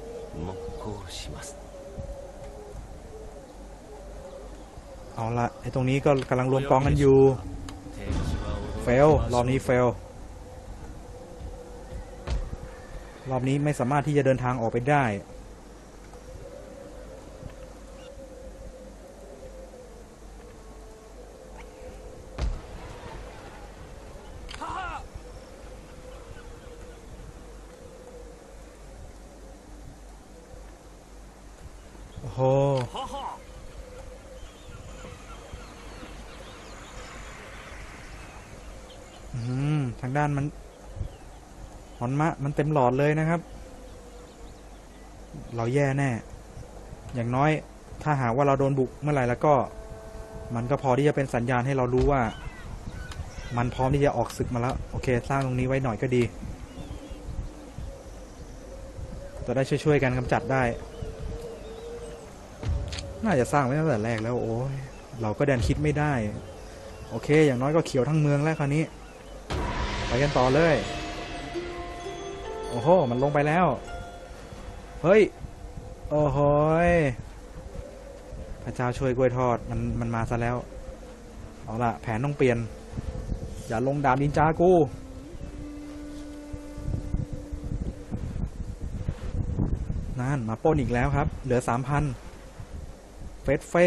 เอาละไอ้ตรงนี้ก็กำลังรวมกองกันอยู่เฟลรอบนี้เฟลรอบนี้ไม่สามารถที่จะเดินทางออกไปได้ทางด้านมันหอนมะมันเต็มหลอดเลยนะครับ เราแย่แน่อย่างน้อยถ้าหากว่าเราโดนบุกเมื่อไหร่แล้วก็มันก็พอที่จะเป็นสัญญาณให้เรารู้ว่ามันพร้อมที่จะออกศึกมาแล้วโอเคสร้างตรงนี้ไว้หน่อยก็ดีจะได้ช่วยๆกันกำจัดได้น่าจะสร้างไว้ตั้งแต่แรกแล้วโอ้ยเราก็ดันคิดไม่ได้โอเคอย่างน้อยก็เขียวทั้งเมืองแล้วคราวนี้ไปกันต่อเลยโอ้โหมันลงไปแล้วเฮ้ยโอ้โหพระเจ้าช่วยกล้วยทอดมันมาซะแล้วเอาล่ะแผนต้องเปลี่ยนอย่าลงดาบนินจากูนั่นมาปล้นอีกแล้วครับเหลือ 3,000 เฟสเฟ่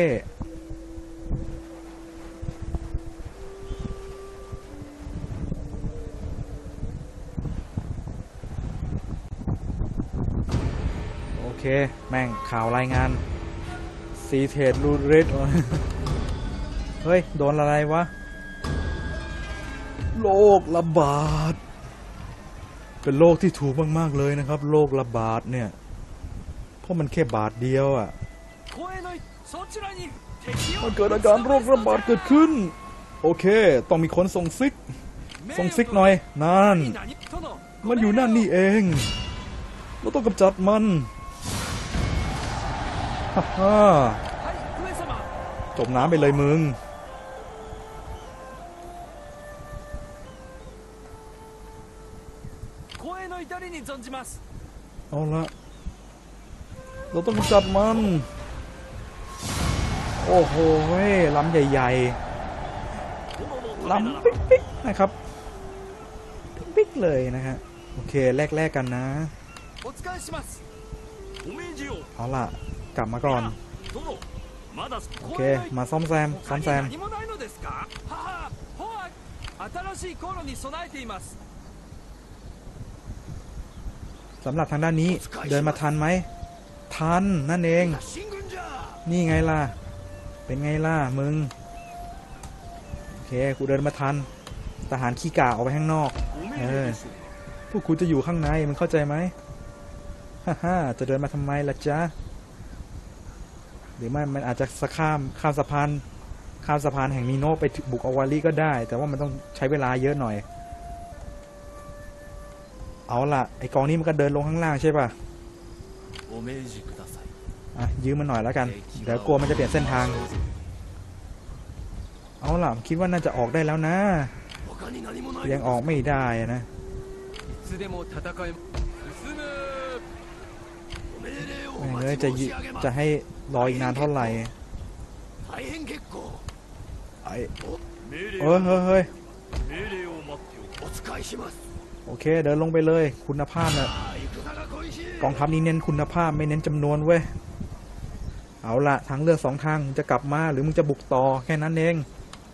โอเคแม่งข่าวรายงานซีเทดรูริสเฮ้ยโดนอะไรวะโรคระบาดเป็นโรคที่ถูกมากๆเลยนะครับโรคระบาดเนี่ยเพราะมันแค่บาทเดียวอ่ะมันเกิดอาการโรคระบาดเกิดขึ้นโอเคต้องมีคนส่งซิกหน่อยนั่นมันอยู่นั่นนี่เองเราต้องกำจัดมันฮ่าจมน้ำไปเลยมึงเอาละเราต้องกำจัดมันโอ้โหลำใหญ่ๆลำปิ๊กๆนะครับปิ๊กๆเลยนะฮะโอเคแลกกันนะเอาล่ะกลับมาก่อนโอเคมาซ่อมแซมสำหรับทางด้านนี้เดินมาทันไหมทันนั่นเองนี่ไงล่ะเป็นไงล่ะมึงโอเคกูเดินมาทันทหารขี้กาออกไปข้างนอกพวกกูจะอยู่ข้างในมึงเข้าใจไหมฮ่าจะเดินมาทำไมล่ะจ๊ะหรือไม่มันอาจจะข้ามสะพานแห่งมิโนะไปบุกอวารีก็ได้แต่ว่ามันต้องใช้เวลาเยอะหน่อยเอาล่ะไอกองนี้มันก็เดินลงข้างล่างใช่ป่ะยืมมันหน่อยแล้วกันเดี๋ยวกลัวมันจะเปลี่ยนเส้นทางเอาล่ะคิดว่าน่าจะออกได้แล้วนะยังออกไม่ได้นะไม่เลยจะให้รออีกนานเท่าไหร่เฮ้ยโอเคเดินลงไปเลยคุณภาพนะกองทัพนี้เน้นคุณภาพไม่เน้นจำนวนเว้ยเอาละทางเลือก2 ทางมึงจะกลับมาหรือมึงจะบุกต่อแค่นั้นเอง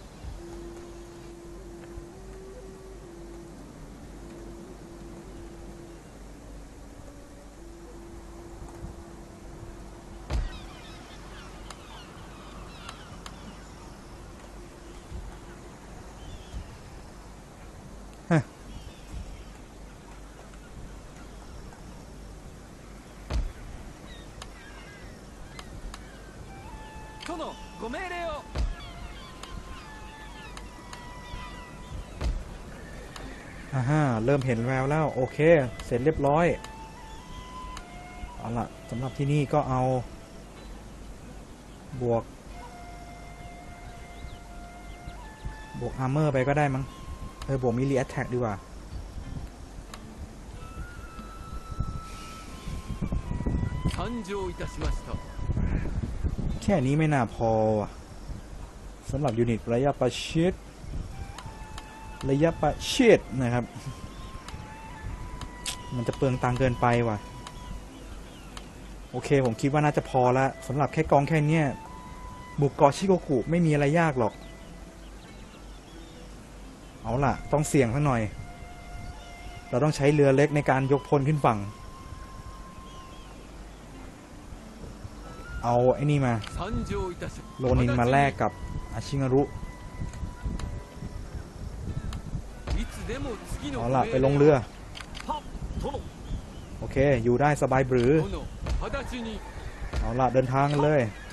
เริ่มเห็นแววแล้วโอเคเสร็จเรียบร้อยเอาล่ะสำหรับที่นี่ก็เอาบวกอาร์เมอร์ไปก็ได้มั้งบวกมิลลิแอตแทกดีกว่าแค่นี้ไม่น่าพอสำหรับยูนิตระยะประชิดนะครับมันจะเปลืองตังเกินไปว่ะโอเคผมคิดว่าน่าจะพอละสำหรับแค่กองแค่นี้บุกเกาะชิโกกุไม่มีอะไรยากหรอกเอาล่ะต้องเสี่ยงสักหน่อยเราต้องใช้เรือเล็กในการยกพลขึ้นฝั่งเอเอาไอ้นี่มา参上いたしโรนินมาแลกกับอาชิงารุいつでも次のเอาล่ะไปลงเรือはっ殿โอเค อยู่ได้สบายบรือ殿直ちにเอาล่ะเดินทางกันเลย殿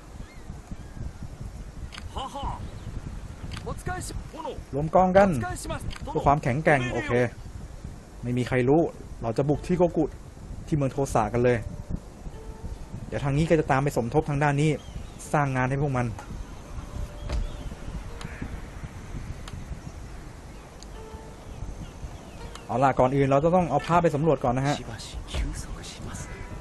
ははお使いし殿รวมกองกันお使いしますเพื่อความแข็งแกร่งโอเค ไม่มีใครรู้ เราจะบุกที่โกกุที่เมืองโทสะกันเลย เดี๋ยวทางนี้ก็จะตามไปสมทบทางด้านนี้ สร้างงานให้พวกมัน เอาล่ะก่อนอื่นเราจะต้องเอาผ้าไปสำรวจก่อนนะฮะしばし休息します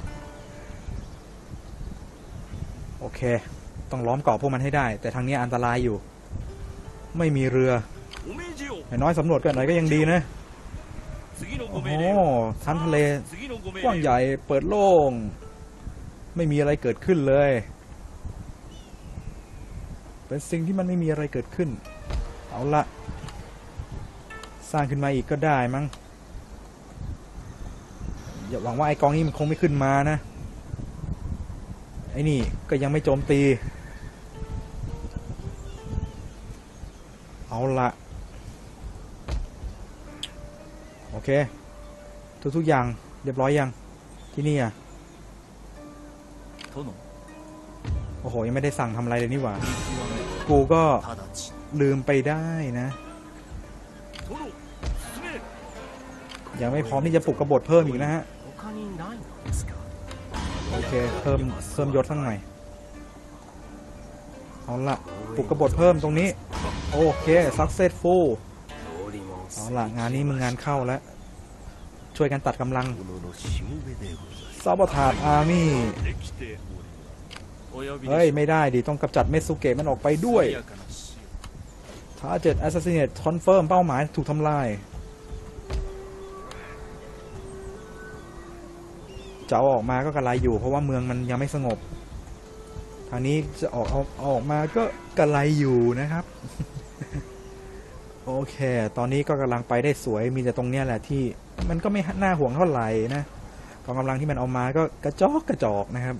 โอเค ต้องล้อมเกาะพวกมันให้ได้ แต่ทางนี้อันตรายอยู่ ไม่มีเรือお命じをอย่างน้อยสำรวจกันหน่อยก็ยังดีนะ次のโอ้ごโห命令をชั้นทะเล次のご命กว้าง令ใหญ่เปิดโล่ง ไม่มีอะไรเกิดขึ้นเลย เป็นสิ่งที่มันไม่มีอะไรเกิดขึ้น เอาละสร้างขึ้นมาอีกก็ได้มั้งอย่าหวังว่าไอ้กองนี้มันคงไม่ขึ้นมานะ ไอ้นี่ก็ยังไม่โจมตี เอาละโอเค ทุกๆอย่างเรียบร้อยยังที่นี่อ่ะ殿โอ้โห ยังไม่ได้สั่งทำอะไรเลยนี่หว่า กูก็直ちลืมไปได้นะ殿進めยังไม่พร้อมที่จะปลุกกบฏเพิ่มอีกนะฮะ他にないのですかโอเค เพิ่มยศสักหน่อย เอาละปลุกกบฏเพิ่มตรงนี้ โอเค successful 通りもเอาละงานนี้มึงงานเข้าแล้ว ช่วยกันตัดกำลัง殿のしもべでございますซาบอทาดอาร์มี่できておりますお呼びเฮ้ยでしょไม่ได้ดิ ต้องกำจัดเมสุเกะมันออกไปด้วย速やかな死を Target Assassinate Confirm เป้าหมายถูกทำลาย จะเอาออกมาก็กระไรอยู่ เพราะว่าเมืองมันยังไม่สงบ ทางนี้จะเอาออกมาก็กระไรอยู่นะครับ โอเค ตอนนี้ก็กำลังไปได้สวย มีแต่ตรงเนี้ยแหละที่มันก็ไม่น่าห่วงเท่าไหร่นะกองกำลังที่มันเอามาก็กระจอกนะครับ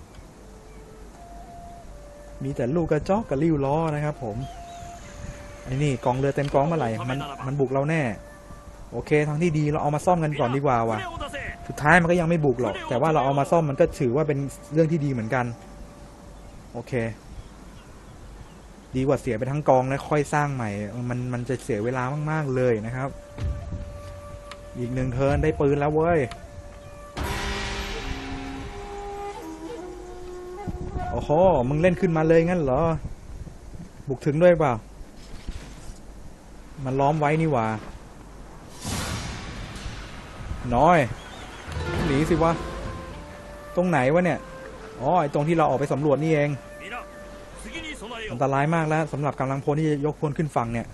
มีแต่ลูกกระจอกกับริ้วล้อนะครับผม ไอ้นี่กองเรือเต็มกองเมื่อไหร่มันบุกเราแน่ โอเคทางที่ดีเราเอามาซ่อมกันก่อนดีกว่าว่ะ船を出せสุดท้ายมันก็ยังไม่บุกหรอก แต่ว่าเราเอามาซ่อมมันก็ถือว่าเป็นเรื่องที่ดีเหมือนกัน โอเค ดีกว่าเสียไปทั้งกองแล้วค่อยสร้างใหม่ มันจะเสียเวลามากๆเลยนะครับ อีกหนึ่งเทิร์นได้ปืนแล้วเว้ย โอ้โห มึงเล่นขึ้นมาเลยงั้นเหรอ บุกถึงด้วยเปล่า มันล้อมไว้นี่หว่า น้อยหนีสิวะ ตรงไหนวะเนี่ย อ๋อ ไอตรงที่เราออกไปสำรวจนี่เอง皆次に備えよอัうนตรายมากแล้วสำหรับกำลังพลที่จะยกพลขึ้นฝั่งเนี่ย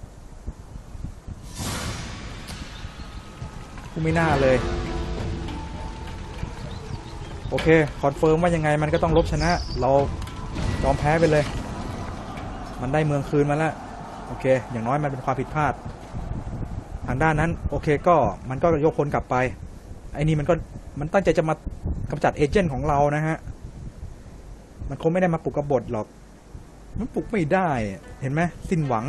กูไม่น่าเลย โอเค คอนเฟิร์มว่ายังไงมันก็ต้องลบชนะ เรายอมแพ้ไปเลย มันได้เมืองคืนมาแล้ว โอเค อย่างน้อยมันเป็นความผิดพลาด ทางด้านนั้น โอเคก็มันก็ยกพลกลับไป ไอ้นี่มันตั้งใจจะมากำจัดเอเจนต์ของเรานะฮะ มันคงไม่ได้มาปลุกกบฏหรอก มันปลุกไม่ได้ เห็นไหมสิ้นหวัง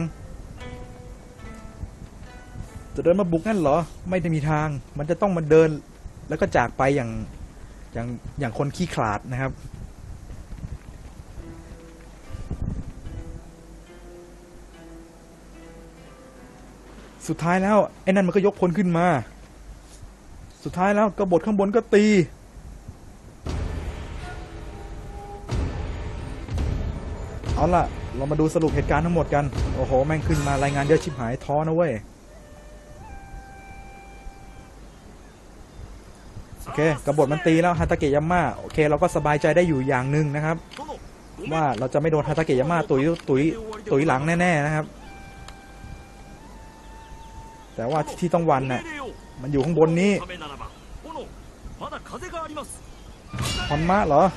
จะเดินมาบุกนั่นเหรอ ไม่ได้มีทาง มันจะต้องมาเดิน แล้วก็จากไปอย่างคนขี้ขลาดนะครับ สุดท้ายแล้วไอ้นั่นมันก็ยกพลขึ้นมา สุดท้ายแล้วกบฏข้างบนก็ตี เอาล่ะ เรามาดูสรุปเหตุการณ์ทั้งหมดกัน โอ้โห แม่งขึ้นมารายงานเยอะชิบหายท้อนะเว้ย โอเคกบฏมันตีแล้วฮาตาเกะยาม่าโอเค เราก็สบายใจได้อยู่อย่างหนึ่งนะครับ ว่าเราจะไม่โดนฮาตาเกะยาม่าตุยหลังแน่ๆนะครับ แต่ว่าที่ต้องวันน่ะ มันอยู่ข้างบนนี้ためならば殿まだ風がありますฮอนมะเหรอ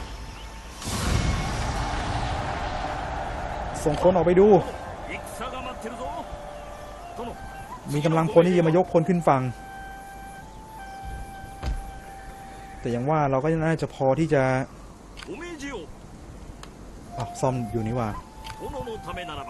ส่งคนออกไปดู戦が待ってるぞ殿มีกำลังพลที่จะมายกพลขึ้นฝั่ง แต่อย่างว่าเราก็น่าจะพอที่จะお命じをอ๋อซ่อมอยู่นี่ว่า殿のためならば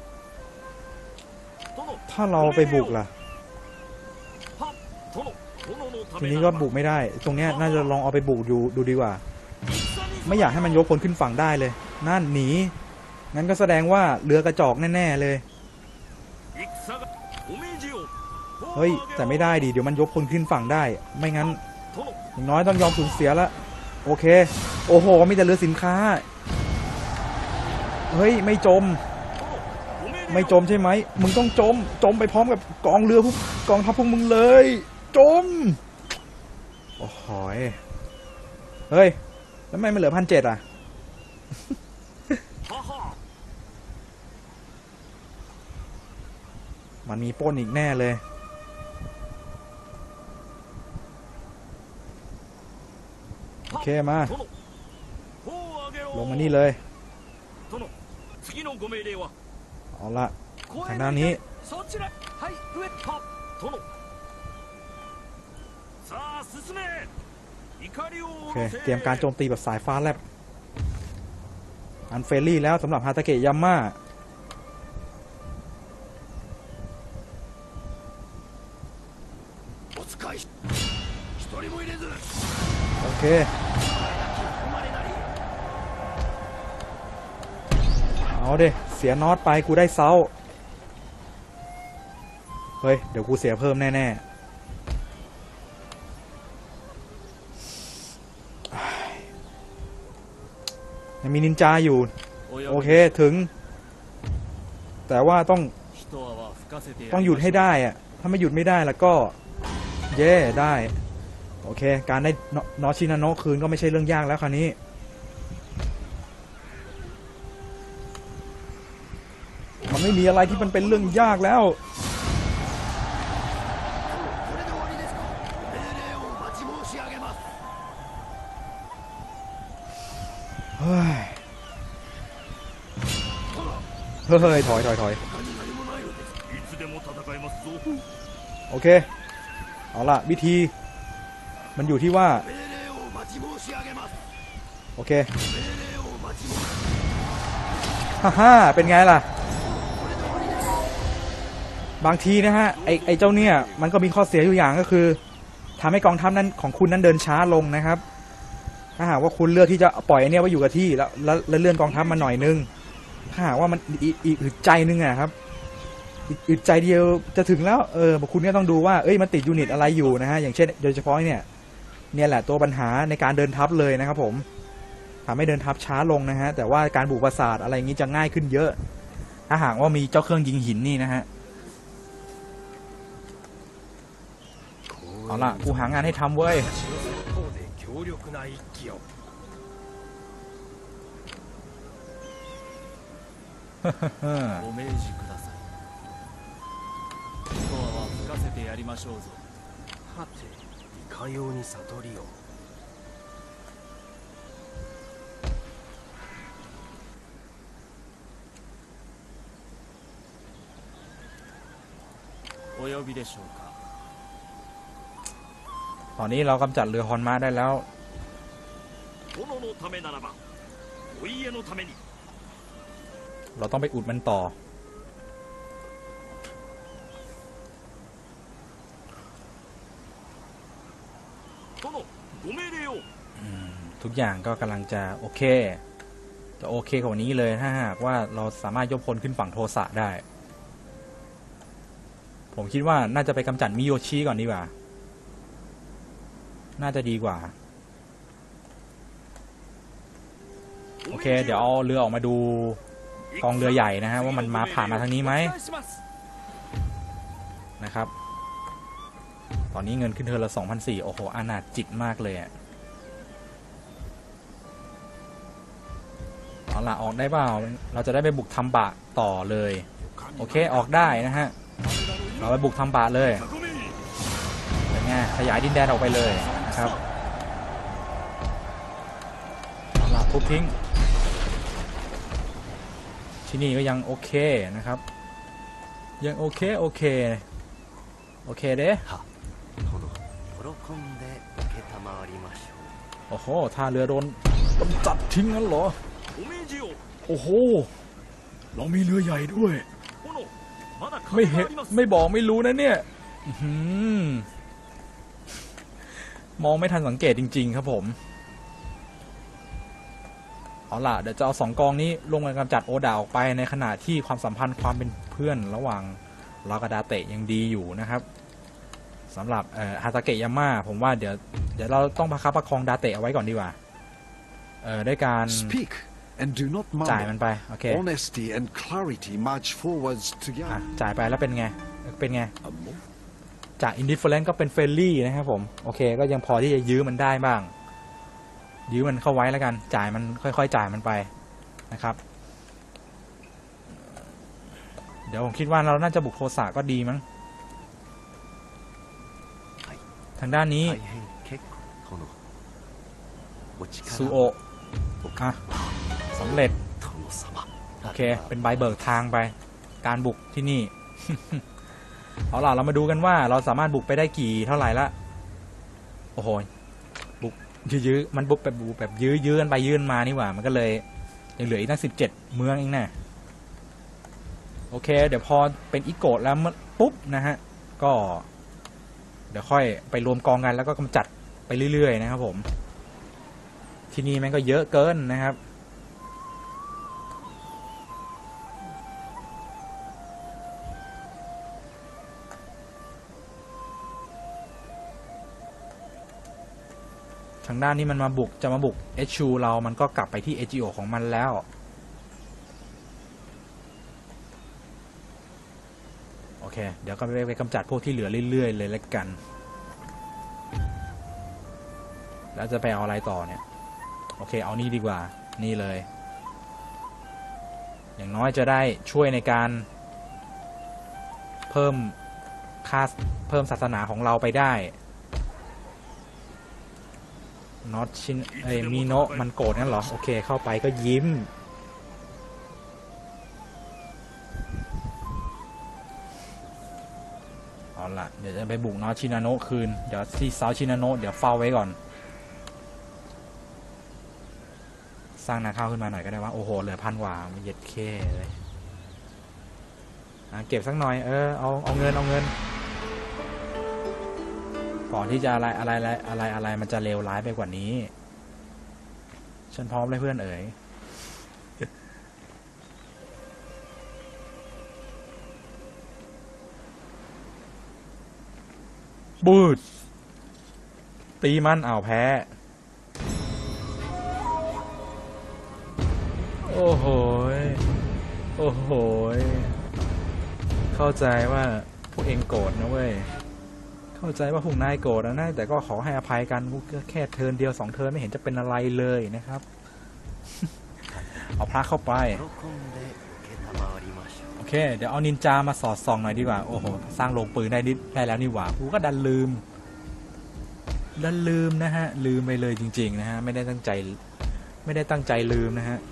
殿ถ้าเราไปบุกล่ะはっ殿のたทีめนี้ならก็ばบุกไม่ได้ ตรงเนี้ยน่าจะลองเอาไปบุกดูดีกว่า ไม่อยากให้มันยกพลขึ้นฝั่งได้เลย นั่นหนี งั้นก็แสดงว่าเรือกระจอกแน่ๆเลย戦がお命じをเฮ้ย แต่ไม่ได้ดิ เดี๋ยวมันยกพลขึ้นฝั่งได้ ไม่งั้น殿อย่างน้อยต้องยอมสูญเสียละ โอเค โอ้โห มีแต่เรือสินค้า เฮ้ย ไม่จมお命ไม่จมใช่ไหม มึงต้องจมไปพร้อมกับกองเรือพวกกองทัพพวกมึงเลย จม โอ้โหยเฮ้ย แล้วทำไมมันเหลือ1,700อ่ะははมันมีปล้นอีกแน่เลย โอเคมา殿砲を上げろลงมานี่เลย殿次のご命令はเอาละ ทางด้านนี้そちらはい上はっ殿さあ進め怒りをโอ下เคろせเตรียมการโจมตีแบบสายฟ้าแลบ อันเฟรลี่แล้วสำหรับฮาตาเกะยาม่าお使い一人も入れずโอเค เอาเดเสียน็อตไปกูได้เซาเฮ้ย เดี๋ยวกูเสียเพิ่มแน่ๆยังมีนินจาอยู่ โอเคถึง แต่ว่าต้องหยุดให้ได้อะถ้าไม่หยุดไม่ได้แล้วก็ เย่ได้ โอเค การได้นอชินาโนะคืนก็ไม่ใช่เรื่องยากแล้วคราวนี้ มันไม่มีอะไรที่มันเป็นเรื่องยากแล้วこれで終わりですか命令をお待ち申し上げますเฮ้ย เฮ้ย ถอย他に何もないのですいつでも戦えますぞโอเค เอาละวิธี มันอยู่ที่ว่า命令をお待ち申し上げますโอเค命令をお待ち申しฮ่าเป็นไงล่ะ บางทีนะฮะ ไอเจ้าเนี่ยมันก็มีข้อเสียอยู่อย่างก็คือทำให้กองทัพนั้นของคุณนั้นเดินช้าลงนะครับ ถ้าหากว่าคุณเลือกที่จะปล่อยไอเนี่ยไว้อยู่กับที่แล้วเลื่อนกองทัพมาหน่อยนึง ถ้าหากว่ามันอีกอึดใจนึงอะครับอึดใจเดียวจะถึงแล้วคุณก็ต้องดูว่าเอ้ยมันติดยูนิตอะไรอยู่นะฮะอย่างเช่นโดยเฉพาะเนี่ยแหละตัวปัญหาในการเดินทัพเลยนะครับผมทำให้เดินทัพช้าลงนะฮะแต่ว่าการบุกปราสาทอะไรอย่างนี้จะง่ายขึ้นเยอะ ถ้าหากว่ามีเจ้าเครื่องยิงหินนี่นะฮะเอาล่ะกูหางานให้ทำเว้ย方で強力な一騎を お命じください今日は吹かせてやりましょうぞはていかように悟りをお呼びでしょうかตอนนี้เรากำจัดเรือฮอนมาได้แล้ว殿のためならばお家のためにเราต้องไปอุดมันต่อ殿ご命令をทุกอย่างก็กำลังจะโอเคจะโอเคกว่านี้เลยถ้าหากว่าเราสามารถยกพลขึ้นฝั่งโทสะได้ ผมคิดว่าน่าจะไปกำจัดมิโยชิก่อนดีกว่า น่าจะดีกว่า โอเค เดี๋ยวเอาเรือออกมาดูกองเรือใหญ่นะฮะว่ามันมาผ่านมาทางนี้ไหมนะครับ ตอนนี้เงินขึ้นเทอละ 2,400 โอ้โหอนาถจิตมากเลยอะเอาล่ะออกได้เปล่าเราจะได้ไปบุกทำบะต่อเลย โอเคออกได้นะฮะ เราไปบุกทำบะเลยเป็นไงขยายดินแดนออกไปเลยนะครับเอาล่ะทุบทิ้ง ที่นี่ก็ยังโอเคนะครับ ยังโอเคโอเคเด้殿喜んで承りましょうโอ้โหท่าเรือโดนกำจัดทิ้งงั้นเหรอお命じよโอ้โหเรามีเรือใหญ่ด้วย殿まだไม่壁เห็がนありますไม่บอกไม่รู้นะเนี่ยอื้อหือมองไม่ทันสังเกตจริงๆครับผมเอาล่ะเดี๋ยวจะเอา2 กองนี้ลงมากำจัดโอดาออกไปในขณะที่ความสัมพันธ์ความเป็นเพื่อนระหว่างเรากับดาเตะยังดีอยู่นะครับสำหรับฮาตาเกะยาม่าผมว่าเดี๋ยวเราต้องประคับประคองดาเตะเอาไว้ก่อนดีกว่าด้วยการ Speak and do not จ่ายมัน mumble. ไปโอเค Honesty and clarity march forwards อ่ะ together. จ่ายไปแล้วเป็นไงเป็นไง A mo- จากอินดิฟเฟอเรนต์ก็เป็นเฟรนลี่นะครับผมโอเคก็ยังพอที่จะยื้อมันได้บ้างยื้อมันเข้าไว้แล้วกันจ่ายมันค่อยๆจ่ายมันไปนะครับเดี๋ยวผมคิดว่าเราน่าจะบุกโทสะก็ดีมั้งทางด้านนี้大変結構殿お力ซูโอะอ่ะสำเร็จ殿様โอเคเป็นใบเบิกทางไปการบุกที่นี่ เอาล่ะเรามาดูกันว่าเราสามารถบุกไปได้กี่เท่าไหร่ละโอ้โหบุกยื้อๆมันบุกแบบยื้อกันไปยื้อกันมานี่หว่ามันก็เลยยังเหลืออีกตั้ง17 เมืองเองนะโอเคเดี๋ยวพอเป็นอิโกะแล้วปุ๊บนะฮะก็เดี๋ยวค่อยไปรวมกองกันแล้วก็กำจัดไปเรื่อยๆนะครับผมที่นี่มันก็เยอะเกินนะครับทางด้านนี้มันมาบุกจะมาบุกเอชูเรามันก็กลับไปที่เอจิโอของมันแล้วโอเคเดี๋ยวก็ไปกำจัดพวกที่เหลือเรื่อยๆเลยแล้วกันแล้วจะไปเอาอะไรต่อเนี่ยโอเคเอานี่ดีกว่านี่เลยอย่างน้อยจะได้ช่วยในการเพิ่มศาสนาของเราไปได้น็อตชินมีโนะมันโกรธนั่นเหรอโอเคเข้าไปก็ยิ้มเอาล่ะเดี๋ยวจะไปบุกน็อตชินาโนะคืนเดี๋ยวที่เซาชินาโนะเดี๋ยวเฝ้าไว้ก่อนสร้างนาข้าวขึ้นมาหน่อยก็ได้ว่าโอ้โหเหลือ1,000 กว่าเย็ดเคเลยเก็บสักหน่อยเอาเงินก่อนที่จะอะไรมันจะเลวร้ายไปกว่านี้ฉันพร้อมเลยเพื่อนเอ๋ยบูดตีมันแพ้โอ้โหเข้าใจว่าพวกเองโกรธนะเว้ยเข้าใจว่าพวกนายโกรธนะแต่ก็ขอให้อภัยกันแค่เทิร์นเดียว2 เทิร์นไม่เห็นจะเป็นอะไรเลยนะครับ เอาพระเข้าไป喜んで承りましょうโอเคเดี๋ยวเอานินจามาสอดส่องหน่อยดีกว่าโอ้โหสร้างโรงปืนได้แล้วนี่หว่ากูก็ดันลืมนะฮะลืมไปเลยจริงๆนะฮะไม่ได้ตั้งใจลืมนะฮะ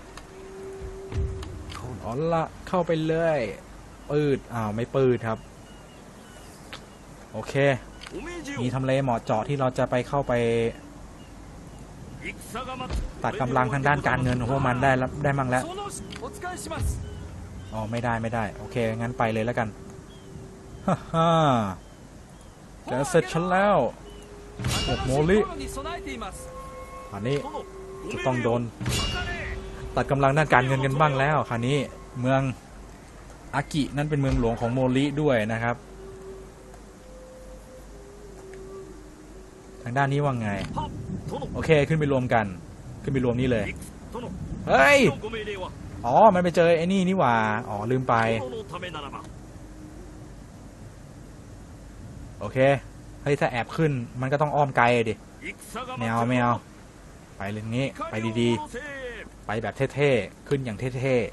อ๋อละเข้าไปเลยปืดไม่ปืดครับโอเคお命じよมีทำเลเหมาะเจาะที่เราจะไปเข้าไป戦が待つตัดกำลังทางด้านการเงินของพวกมันได้มั่งแล้วそのお使いしますอ๋อไม่ได้โอเคงั้นไปเลยแล้วกันฮ่าแกเสร็จฉันแล้วพวกโมลิอันนี้จะต้องโดนตัดกำลังด้านการเงินกันบ้างแล้วคราวนี้เมืองอากินั่นเป็นเมืองหลวงของโมลิด้วยนะครับทางด้านนี้ว่าไงโอเคขึ้นไปรวมนี่เลยเฮ้ยอ๋อมันไปเจอไอ้นี่หว่าอ๋อลืมไปโอเคเฮ้ยถ้าแอบขึ้นมันก็ต้องอ้อมไกลดิไม่เอาไปเรื่องนี้ไปดีๆไปแบบเท่ๆขึ้นอย่างเท่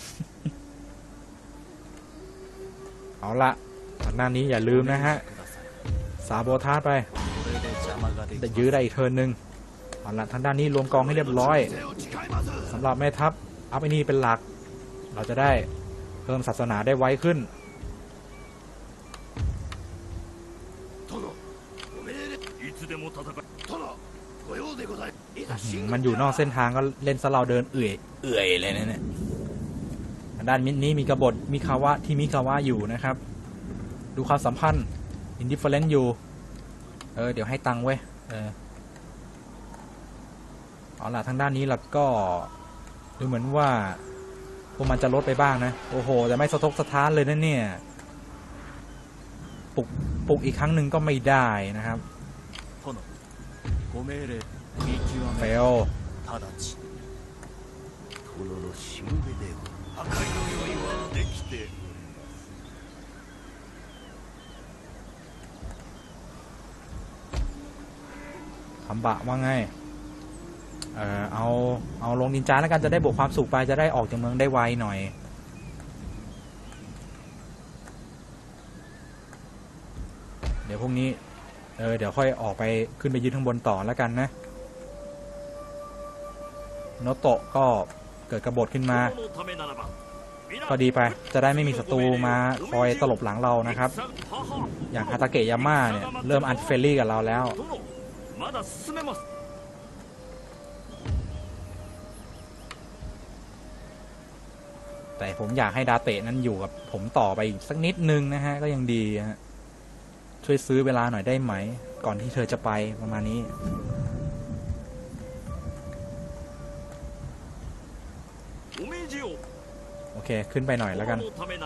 ๆเอาละทางด้านนี้อย่าลืมนะฮะซาโบทาสไปแต่ยื้อได้อีกเทิร์นหนึ่งเอาละทางด้านนี้รวมกองให้เรียบร้อยสำหรับแม่ทัพอัพไอ้นี่เป็นหลักเราจะได้เพิ่มศาสนาได้ไวขึ้นいつでも戦い殿ご用でございいざมันอยู่นอกเส้นทางก็เล่นซะเราเดินเอื่อยเลยนะเนี่ยด้านมิดนี้มีกบฏมิคาวะที่มิคาวะอยู่นะครับ ดูความสัมพันธ์อินดิเฟอเรนซ์อยู่เดี๋ยวให้ตังค์เว้ยเอาล่ะทางด้านนี้แล้วก็ดูเหมือนว่าพวกมันจะลดไปบ้างนะโอ้โหแต่ไม่สะทกสะท้านเลยนะเนี่ยปลุกอีกครั้งหนึ่งก็ไม่ได้นะครับご命令見極เฟめล直ち殿のしもべでは破壊の用意はできてคำบะว่าไงเอาลงนินจาแล้วกันจะได้บวกความสุขไปจะได้ออกจากเมืองได้ไวหน่อยเดี๋ยวพรุ่งนี้เดี๋ยวค่อยออกไปขึ้นไปยืนข้างบนต่อแล้วกันนะโนโตะก็เกิดกบฏขึ้นมาก็ดีไปจะได้ไม่มีศัตรูมาคอยตลบหลังเรานะครับอย่างฮาตาเกะยาม่าเนี่ยเริ่มอันเฟรนลี่กับเราแล้วแต่ผมอยากให้ดาเตะนั้นอยู่กับผมต่อไปอีกสักนิดนึงนะฮะก็ยังดีฮะช่วยซื้อเวลาหน่อยได้ไหมก่อนที่เธอจะไปประมาณนี้โอเคขึ้นไปหน่อยแล้วกัน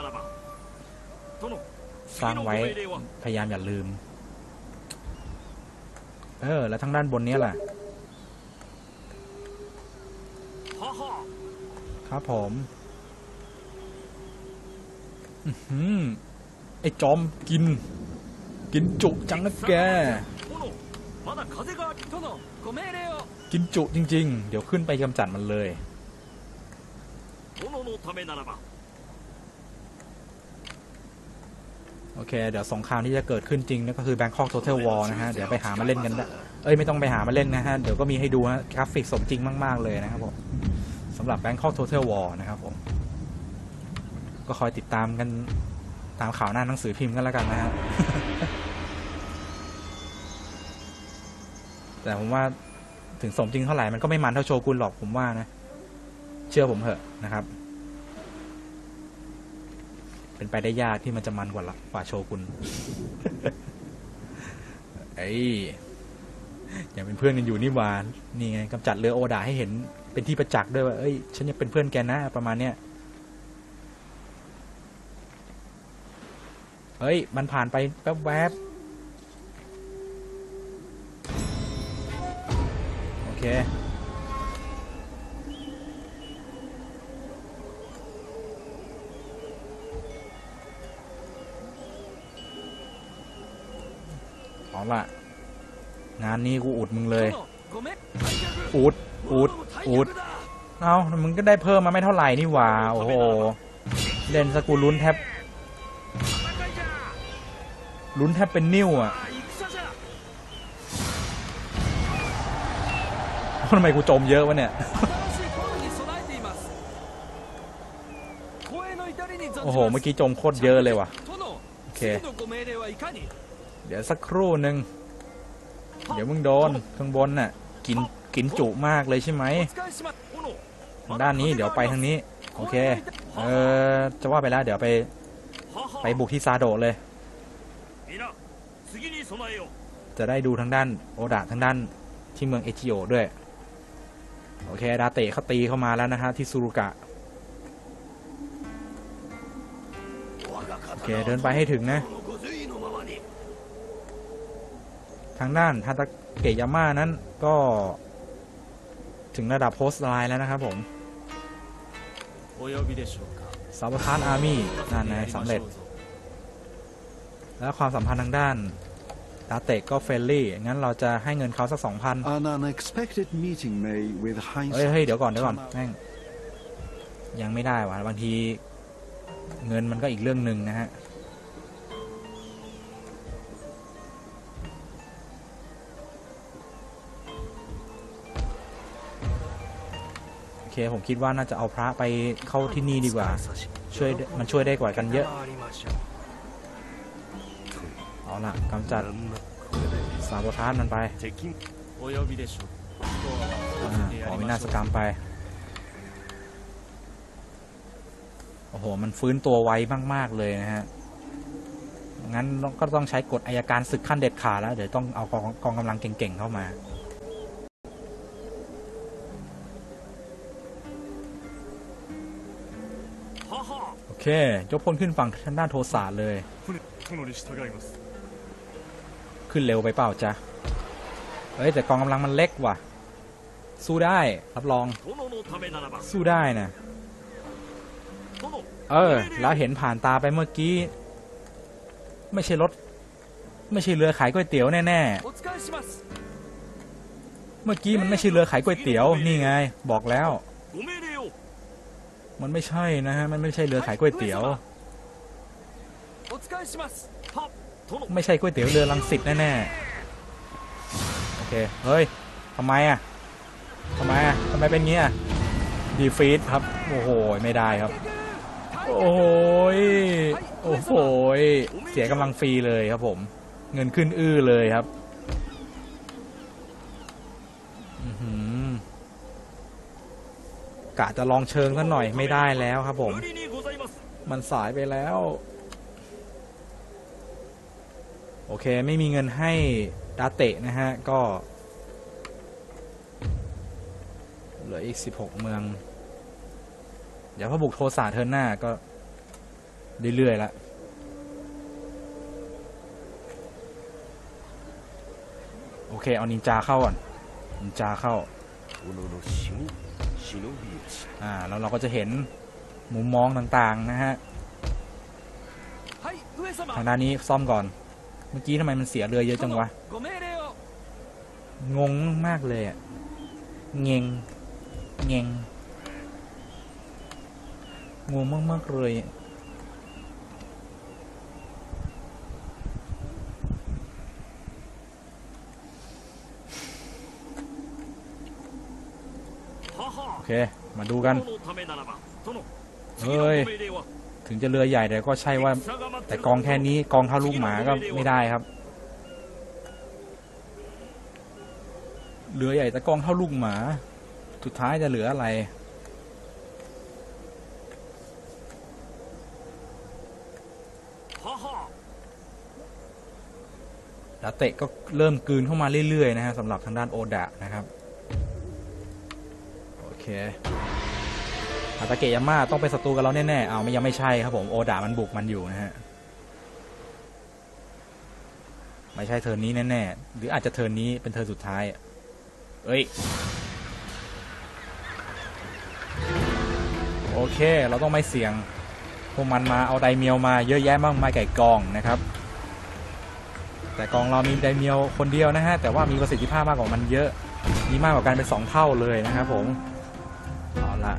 สร้างไว้พยายามอย่าลืมแล้วทางด้านบนนี้แหละครับผมไอ้จอมกินจุจังนะแกกินจุจริงๆเดี๋ยวขึ้นไปกำจัดมันเลยโอเคเดี๋ยวสงครามที่จะเกิดขึ้นจริงนั่นก็คือ Bangkok Total War นะฮะเดี๋ยวไปหามาเล่นกันได้ไม่ต้องไปหามาเล่นนะฮะเดี๋ยวก็มีให้ดูฮะกราฟิกสมจริงมากๆเลยนะครับผมสำหรับ Bangkok Total War นะครับผมก็คอยติดตามกันตามข่าวหน้าหนังสือพิมพ์กันแล้วกันนะฮะ แต่ผมว่าถึงสมจริงเท่าไหร่มันก็ไม่มันเท่าโชกุนหรอกผมว่านะเชื่อผมเถอะนะครับเป็นไปได้ยากที่มันจะมันกว่าโชกุน อย่างเป็นเพื่อนกันอยู่นี่หว่านี่ไงกำจัดเรือโอดาให้เห็นเป็นที่ประจักษ์ด้วยว่าฉันยังเป็นเพื่อนแกนะประมาณเนี้ยมันผ่านไปแวบโอเคเอาล่ะงานนี้กูอุดมึงเลยอุดมึงก็ได้เพิ่มมาไม่เท่าไหร่นี่หว่าโอ้โหเล่นสกูลุ้นแทบเป็นนิ้วอ่ะทำไมกูจมเยอะวะเนี่ย โอ้โหเมื่อกี้จมโคตรเยอะเลยว่ะโอเคเดี๋ยวสักครู่หนึ่งเดี๋ยวมึงโดนข้างบนน่ะกินจุมากเลยใช่ไหมทางด้านนี้เดี๋ยวไปทางนี้โอเคจะว่าไปแล้วเดี๋ยวไปบุกที่ซาโดะเลยจะได้ดูทางด้านโอดะทางด้านที่เมืองเอจิโอด้วยโอเคดาเตะเขาตีเข้ามาแล้วนะฮะที่ซูรุกะโอเคเดินไปให้ถึงนะทางด้านฮาตาเกะยาม่านั้นก็ถึงระดับโพสต์ไลน์แล้วนะครับผมซาบทานอาร์มี่นั่นไงสำเร็จแล้วความสัมพันธ์ทางด้านดาเตะก็เฟรนลี่งั้นเราจะให้เงินเขาสัก 2,000 เฮ้ยเดี๋ยวก่อนแม่งยังไม่ได้ว่ะบางทีเงินมันก็อีกเรื่องหนึ่งนะฮะโอเคผมคิดว่าน่าจะเอาพระไปเข้าที่นี่ดีกว่ามันช่วยได้กว่ากันเยอะเอาล่ะกำจัดซาโบทานมันไปお呼びでしょう。今日はさせてやขอりวิまนาしศょกรรมう。 ไปโอ้โหมันฟื้นตัวไวมากๆเลยนะฮะงั้นก็ต้องใช้กฎอัยการศึกขั้นเด็ดขาดแล้วเดี๋ยวต้องเอากองกำลังเก่งๆเข้ามาโอเคยกพลขึ้นฝั่งทางด้านโทสะเลย殿に従います。 ขึ้นเร็วไปเปล่าจ๊ะเอ้ยแต่กองกำลังมันเล็กว่ะสู้ได้รับรอง殿のためならばสู้ได้นะ殿แล้วเห็นผ่านตาไปเมื่อกี้ไม่ใช่รถไม่ใช่เรือขายก๋วยเตี๋ยวแน่ๆお使いします。 เมื่อกี้มันไม่ใช่เรือขายก๋วยเตี๋ยวนี่ไงบอกแล้วご命令をมันไม่ใช่นะฮะมันไม่ใช่เรือขายก๋วยเตี๋ยวお使いします。 はっ殿ไม่ใช่ก๋วยเตี๋ยวเรือรังสิตแน่ๆโอเคเฮ้ยทำไมทำไมเป็นงี้ดีฟีดครับโอ้โหไม่ได้ครับโอ้โหเสียกำลังฟรีเลยครับผมเงินขึ้นอื้อเลยครับกะจะลองเชิงซะหน่อยไม่ได้แล้วครับผม無理にございます。 มันสายไปแล้วโอเคไม่มีเงินให้ดาเตะนะฮะก็เหลืออีก16เมืองเดี๋ยวพอบุกโทสะเทิร์นหน้าก็เรื่อยๆละโอเคเอานินจาเข้าก่อนนินจาเข้า殿の死後忍びよしแล้วเราก็จะเห็นมุมมองต่างๆนะฮะはい上様。 ทางด้านนี้ซ่อมก่อนเมื่อกี้ทำไมมันเสียเรือเยอะจังวะご命令を。 งงมากเลยอ่ะเงงงงมากๆเลยโอเคมาดูกัน殿のためならば殿次のเฮ้ยご命令はถึงจะเรือใหญ่แต่ก็ใช่ว่า戦が待ってแต่るกองแค่นี้กองเท่าลูกหมาก็ไม่ได้ครับเรือใหญ่แต่กองเท่าลูกหมาสุดท้ายจะเหลืออะไรดาเตะก็เริ่มกลืนเข้ามาเรื่อยๆนะฮะสำหรับทางด้านโอดะนะครับโอเคอาตาเกะยาม่าต้องเป็นศัตรูกับเราแน่ๆเอาไม่ยังไม่ใช่ครับผมโอดะมันบุกมันอยู่นะฮะไม่ใช่เทิร์นนี้แน่ๆหรืออาจจะเทิร์นนี้เป็นเทิร์นสุดท้ายเอ้ยโอเคเราต้องไม่เสี่ยงพวกมันมาเอาไดเมียวมาเยอะแยะมากมายไก่กองนะครับแต่กองเรามีไดเมียวคนเดียวนะฮะแต่ว่ามีประสิทธิภาพมากกว่ามันเยอะมีมากกว่ากันเป็น2 เท่าเลยนะครับผมเอาละ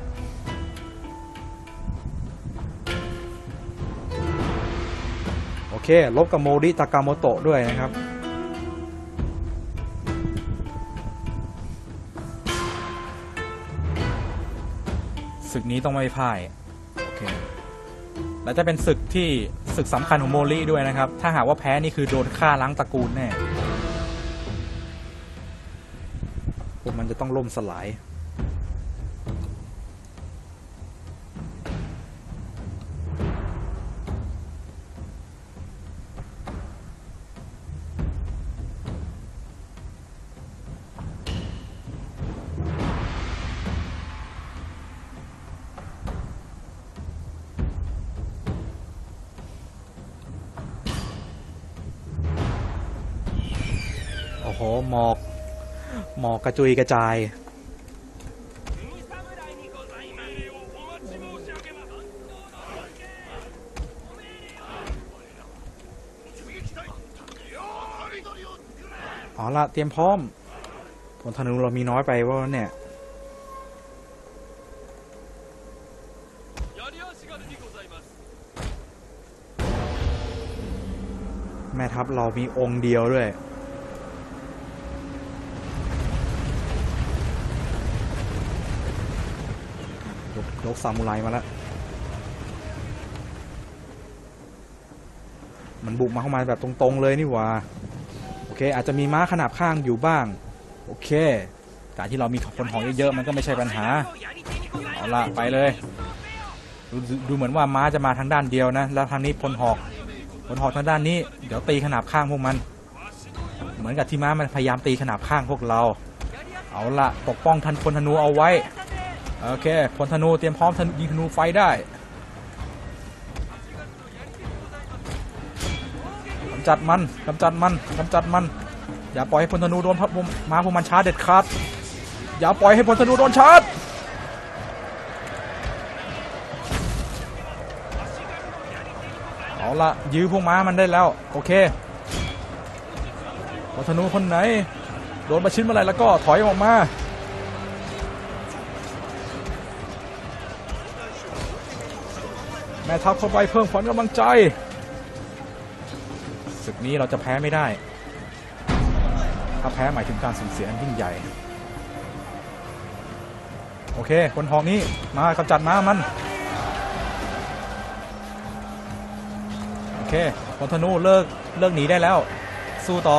โอเคลบกับโมริตากาโมโตะด้วยนะครับศึกนี้ต้องไม่พ่ายโอเคและจะเป็นศึกสำคัญของโมริด้วยนะครับถ้าหากว่าแพ้นี่คือโดนฆ่าล้างตระกูลแน่พวกมันจะต้องล่มสลายโอ้โหหมอกกระจุยกระจายอ๋อละเตรียมพร้อมผลธนูเรามีน้อยไปว่าเนี่ยแม่ทัพเรามีองค์เดียวด้วยยกซามูไรมาแล้วมันบุกมาเข้ามาแบบตรงๆเลยนี่หว่าโอเคอาจจะมีม้าขนาบข้างอยู่บ้างโอเคการที่เรามีพลหอกเยอะๆมันก็ไม่ใช่ปัญหาเอาละไปเลยดูเหมือนว่าม้าจะมาทางด้านเดียวนะแล้วทางนี้พลหอกทางด้านนี้เดี๋ยวตีขนาบข้างพวกมันเหมือนกับที่ม้ามันพยายามตีขนาบข้างพวกเราเอาละปกป้องพลธนูเอาไว้โอเคพลธนูเตรียมพร้อมยิงธนูไฟได้กำจัดมันอย่าปล่อยให้พลธนูโดนม้าพวกมันชาร์จเด็ดขาดอย่าปล่อยให้พลธนูโดนชาร์จเอาละยื้อพวกม้ามันได้แล้วโอเคพลธนูคนไหนโดนประชิดเมื่อไหร่แล้วก็ถอยออกมาแม่ทัพเข้าไปเพิ่มขวัญกำลังใจศึกนี้เราจะแพ้ไม่ได้ถ้าแพ้หมายถึงการสูญเสียอันยิ่งใหญ่โอเคคนหอกนี้มากำจัดม้ามันโอเคพลธนูเลิกหนีได้แล้วสู้ต่อ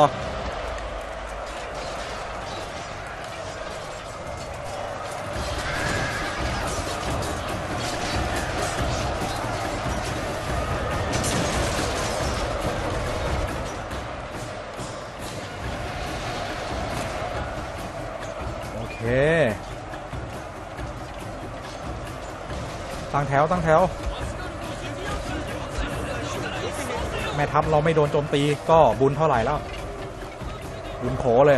โอเคตั้งแถวแม่ทัพเราไม่โดนโจมตีก็บุญเท่าไหร่แล้วบุญโขเลย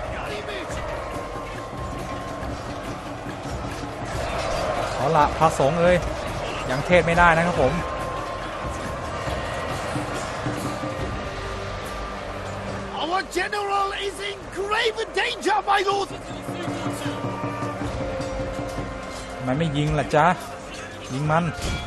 เอาละพระสงฆ์เลยยังเทศไม่ได้นะครับผม Our general is in grave danger, my lord. มันไม่ยิงล่ะจ๊ะยิงมัน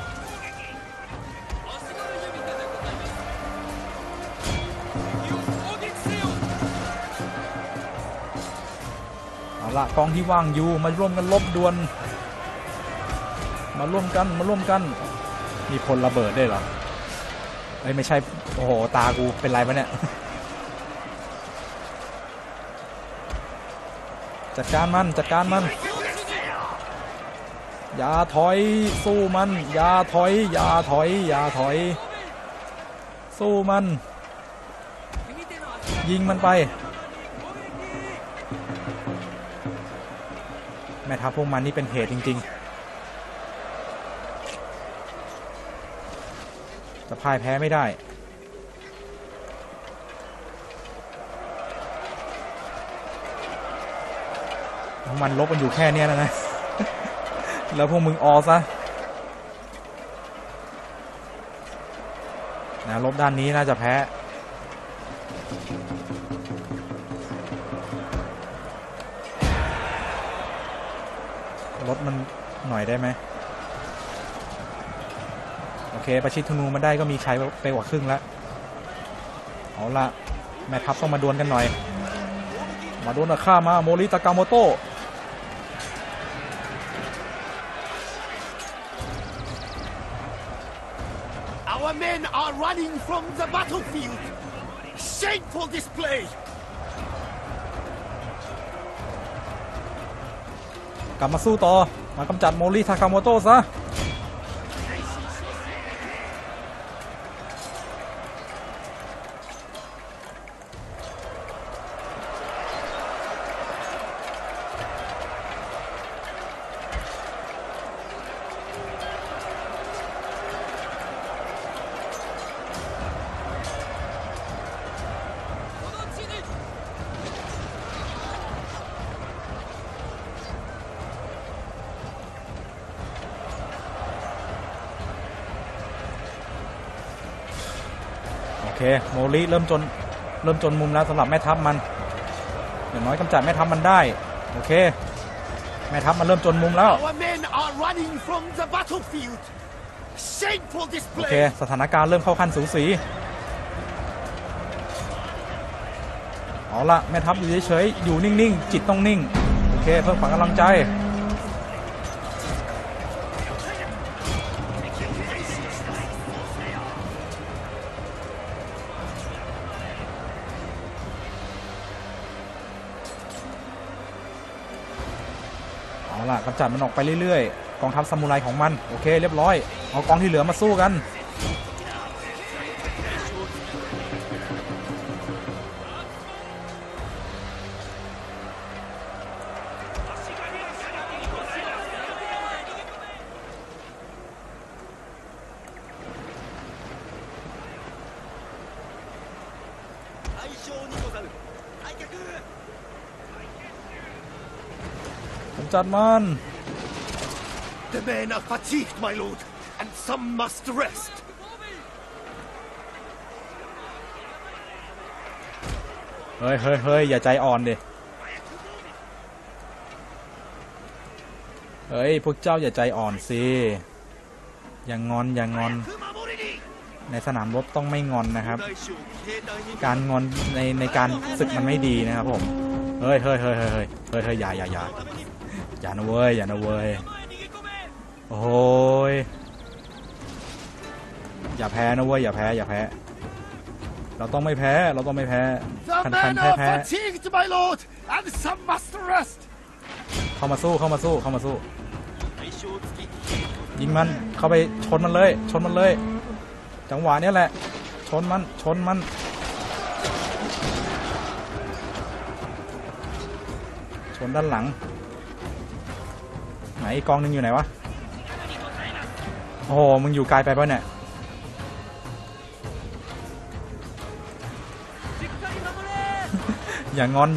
เอาละกองที่ว่างอยู่มาร่วมกันลบดวนมาร่วมกันมีพลระเบิดได้เหรอไม่ใช่โอ้โหตากูเป็นไรปะเนี่ยจัดการมันอย่าถอยสู้มันอย่าถอยสู้มันยิงมันไปแม่ทัพพวกมันนี่เป็นเหตุจริงๆจะพ่ายแพ้ไม่ได้มันลบกันอยู่แค่นี้แล้วนะ แล้วพวกมึงออซะนะลบด้านนี้น่าจะแพ้ลดมันหน่อยได้ไหมโอเคประชิดธนูมันได้ก็มีชัยไปกว่าครึ่งแล้วเอาละแม่ทัพต้องมาดวลกันหน่อยมาดวลกับข้ามาโมริตากาโมโตะ Our men are running from the battlefield. Shameful display. กลับมาสู้ต่อมากำจัดโมริทากาโมโตะซะโอเคโมริเริ่มจนมุมแล้วสำหรับแม่ทัพมันอย่างน้อยกำจัดแม่ทัพมันได้โอเคแม่ทัพมันเริ่มจนมุมแล้ว Our men are running from the battlefield. Shameful โอเค display. สถานการณ์เริ่มเข้าขั้นสูสีเอาละแม่ทัพอยู่เฉยๆอยู่นิ่งๆจิตต้องนิ่งโอเคเพิ่มขวัญกำลังใจเอาล่ะกำจัดมันออกไปเรื่อยๆกองทัพซามูไรของมันโอเคเรียบร้อยเอากองที่เหลือมาสู้กันกำจัดมัน The men are fatigued, my lord, and some must rest. เฮ้ยเฮ้ยเฮ้ยอย่าใจอ่อนดิเฮ้ยพวกเจ้าอย่าใจอ่อนสิอย่างงอนอย่างงอนในสนามรบต้องไม่งอนนะครับการงอนในการศึกมันไม่ดีนะครับผมเฮ้ยเฮ้ยเฮ้ยเฮ้ยเฮ้ยเฮ้ยเฮ้ยอย่านะเว้ยอย่านะเว้ยโอ้ยอย่าแพ้นะเว้ยอย่าแพ้เราต้องไม่แพ้เราต้องไม่แพ้ The คัน men แพ้ are แพ้ fatigued, my lord, and some must rest. เข้ามาสู้ยิงมันเข้าไปชนมันเลยจังหวะนี้แหละชนมันชนด้านหลังไหนอีกกองหนึงอยู่ไหนวะโอ้โหมึงอยู่ไกลไปป่ะเนี่ยอย่างอน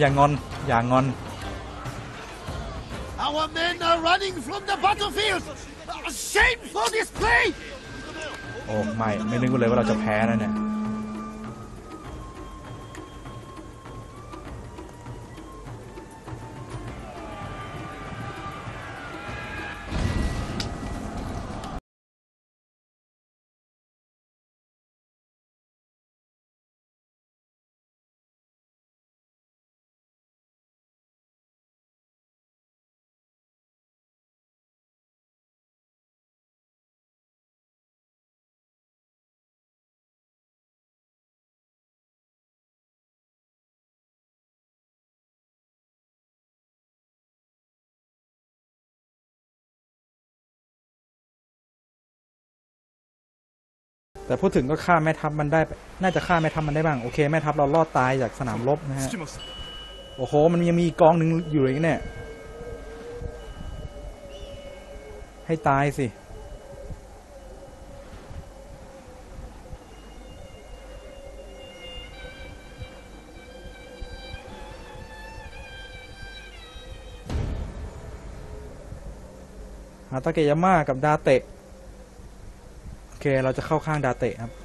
Our men are running from the battlefield. Shameful display! โอ้ไม่นึกเลยว่าเราจะแพ้นะเนี่ยแต่พูดถึงก็ฆ่าแม่ทัพมันได้น่าจะฆ่าแม่ทัพมันได้บ้างโอเคแม่ทัพเรารอดตายจากสนามรบนะฮะโอ้โหมันยังมีอีกกองหนึ่งอยู่เลยเนี่ยให้ตายสิฮาตาเกยาม่ากับดาเตะโอเคเราจะเข้าข้างดาเตะครับ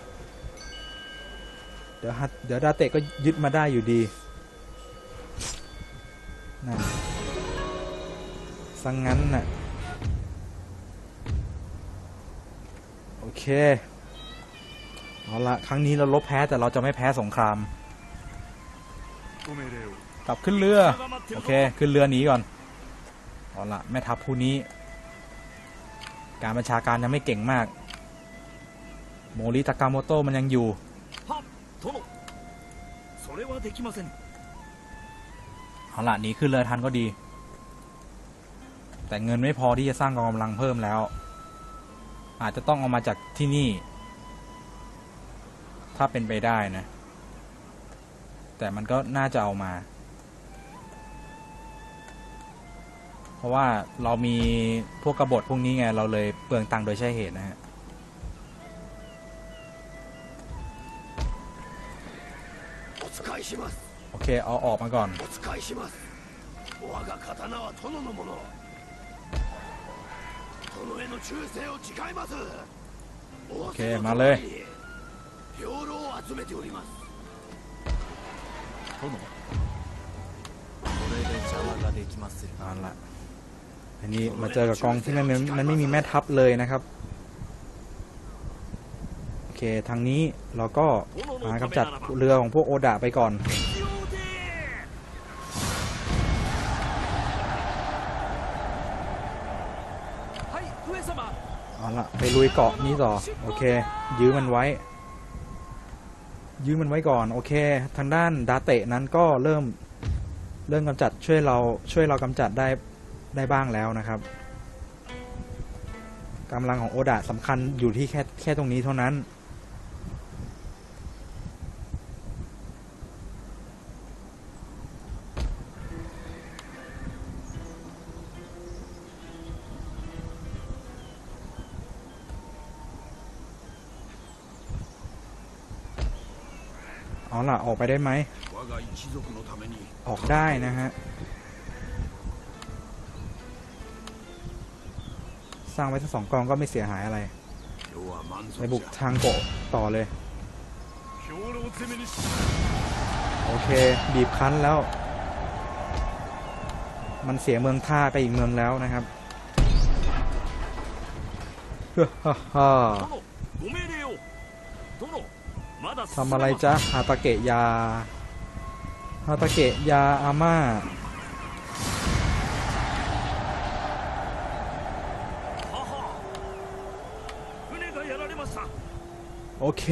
เดี๋ยวดาเตะก็ยึดมาได้อยู่ดีนั่นสังงั้นน่ะโอเคเอาละครั้งนี้เราลบแพ้แต่เราจะไม่แพ้สงครามกลับขึ้นเรือโอเคขึ้นเรือหนีก่อนเอาละแม่ทัพผู้นี้การบัญชาการยังไม่เก่งมากโมริตากาโมโตะมันยังอยู่เอาละหนีขึ้นเรือทันก็ดีแต่เงินไม่พอที่จะสร้างกองกำลังเพิ่มแล้วอาจจะต้องเอามาจากที่นี่ถ้าเป็นไปได้นะแต่มันก็น่าจะเอามาเพราะว่าเรามีพวกกบฏพวกนี้ไงเราเลยเปลืองตังค์โดยใช่เหตุนะฮะโอเคเอาออกมาก่อนโอเคมาเลยเอาละอันนี้มาเจอกับกองที่มันไม่มีแม่ทัพเลยนะครับโอเคทางนี้เราก็มากำจัดเรือของพวกโอดะไปก่อนเอาละไปลุยเกาะนี้ต่อโอเคยื้อมันไว้ก่อนโอเคทางด้านดาเตะนั้นก็เริ่มกำจัดช่วยเรากำจัดได้ได้บ้างแล้วนะครับกำลังของโอดะสำคัญอยู่ที่แค่ตรงนี้เท่านั้นเอาล่ะออกไปได้ไหมออกได้นะฮะสร้างไว้ทั้ง2 กองก็ไม่เสียหายอะไรไปบุกทางโกะต่อเลยโอเคบีบคั้นแล้วมันเสียเมืองท่าไปอีกเมืองแล้วนะครับฮ่าทำอะไรจ๊ะฮาตาเกะยาอาม่าโอเค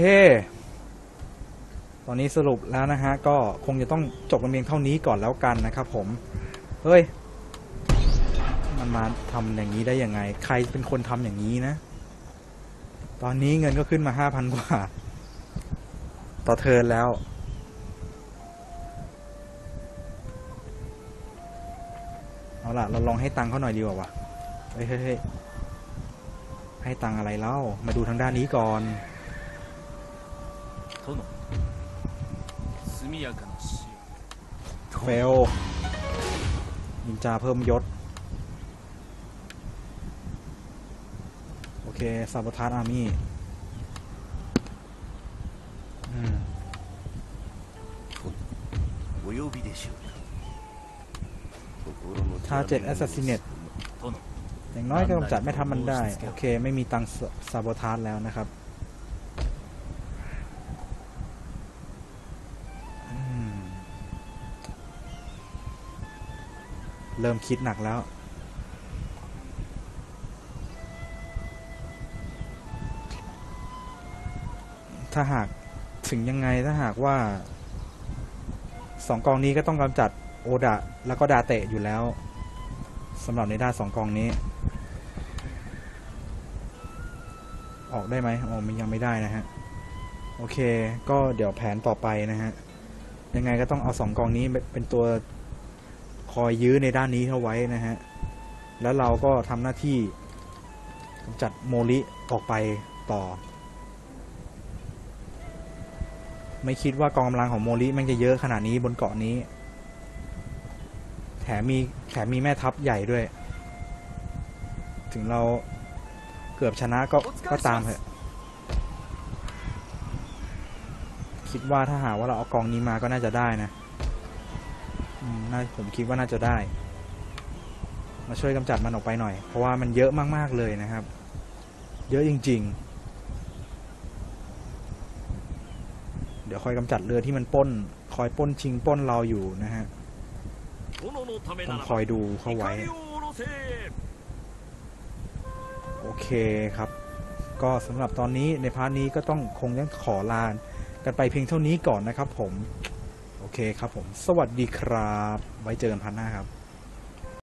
ตอนนี้สรุปแล้วนะฮะก็คงจะต้องจบกันเพียงเท่านี้ก่อนแล้วกันนะครับผมเฮ้ยมันมาทำอย่างนี้ได้ยังไงใครเป็นคนทำอย่างนี้นะตอนนี้เงินก็ขึ้นมา 5,000 กว่าต่อเทิร์นแล้วเอาล่ะเราลองให้ตังค์เขาหน่อยดีกว่าวะเฮ้ยให้ตังค์อะไรเล่ามาดูทางด้านนี้ก่อนเฟลนินจาเพิ่มยศโอเคซาโบทาร์อาร์มี่ทาเจ็ดแอสซัสซิเนตอย่างน้อยก็กำจัดไม่ทำมันได้โอเคไม่มีตังซาโบทาร์แล้วนะครับเริ่มคิดหนักแล้วถ้าหากถึงยังไงถ้าหากว่า2 กองนี้ก็ต้องกำจัดโอดะแล้วก็ดาเตะอยู่แล้วสำหรับในด้าน2 กองนี้ออกได้ไหมอ๋อมันยังไม่ได้นะฮะโอเคก็เดี๋ยวแผนต่อไปนะฮะยังไงก็ต้องเอา2 กองนี้เป็นตัวคอยยื้อในด้านนี้เท่าไว้นะฮะแล้วเราก็ทำหน้าที่กำจัดโมริออกไปต่อไม่คิดว่ากองกำลังของโมริมันจะเยอะขนาดนี้บนเกาะนี้แถมมีแม่ทัพใหญ่ด้วยถึงเราเกือบชนะก็ตามเถอะคิดว่าถ้าหากว่าเราเอากองนี้มาก็น่าจะได้นะผมคิดว่าน่าจะได้มาช่วยกำจัดมันออกไปหน่อยเพราะว่ามันเยอะมากๆเลยนะครับเยอะจริงๆเดี๋ยวคอยกำจัดเรือที่มันคอยปล้นชิงปล้นเราอยู่นะฮะต้องคอยดูเข้าไว้โอเคครับก็สำหรับตอนนี้ในพาร์ทนี้ก็คงขอลากันไปเพียงเท่านี้ก่อนนะครับผมโอเคครับผมสวัสดีครับไว้เจอกันพาร์ทหน้าครับ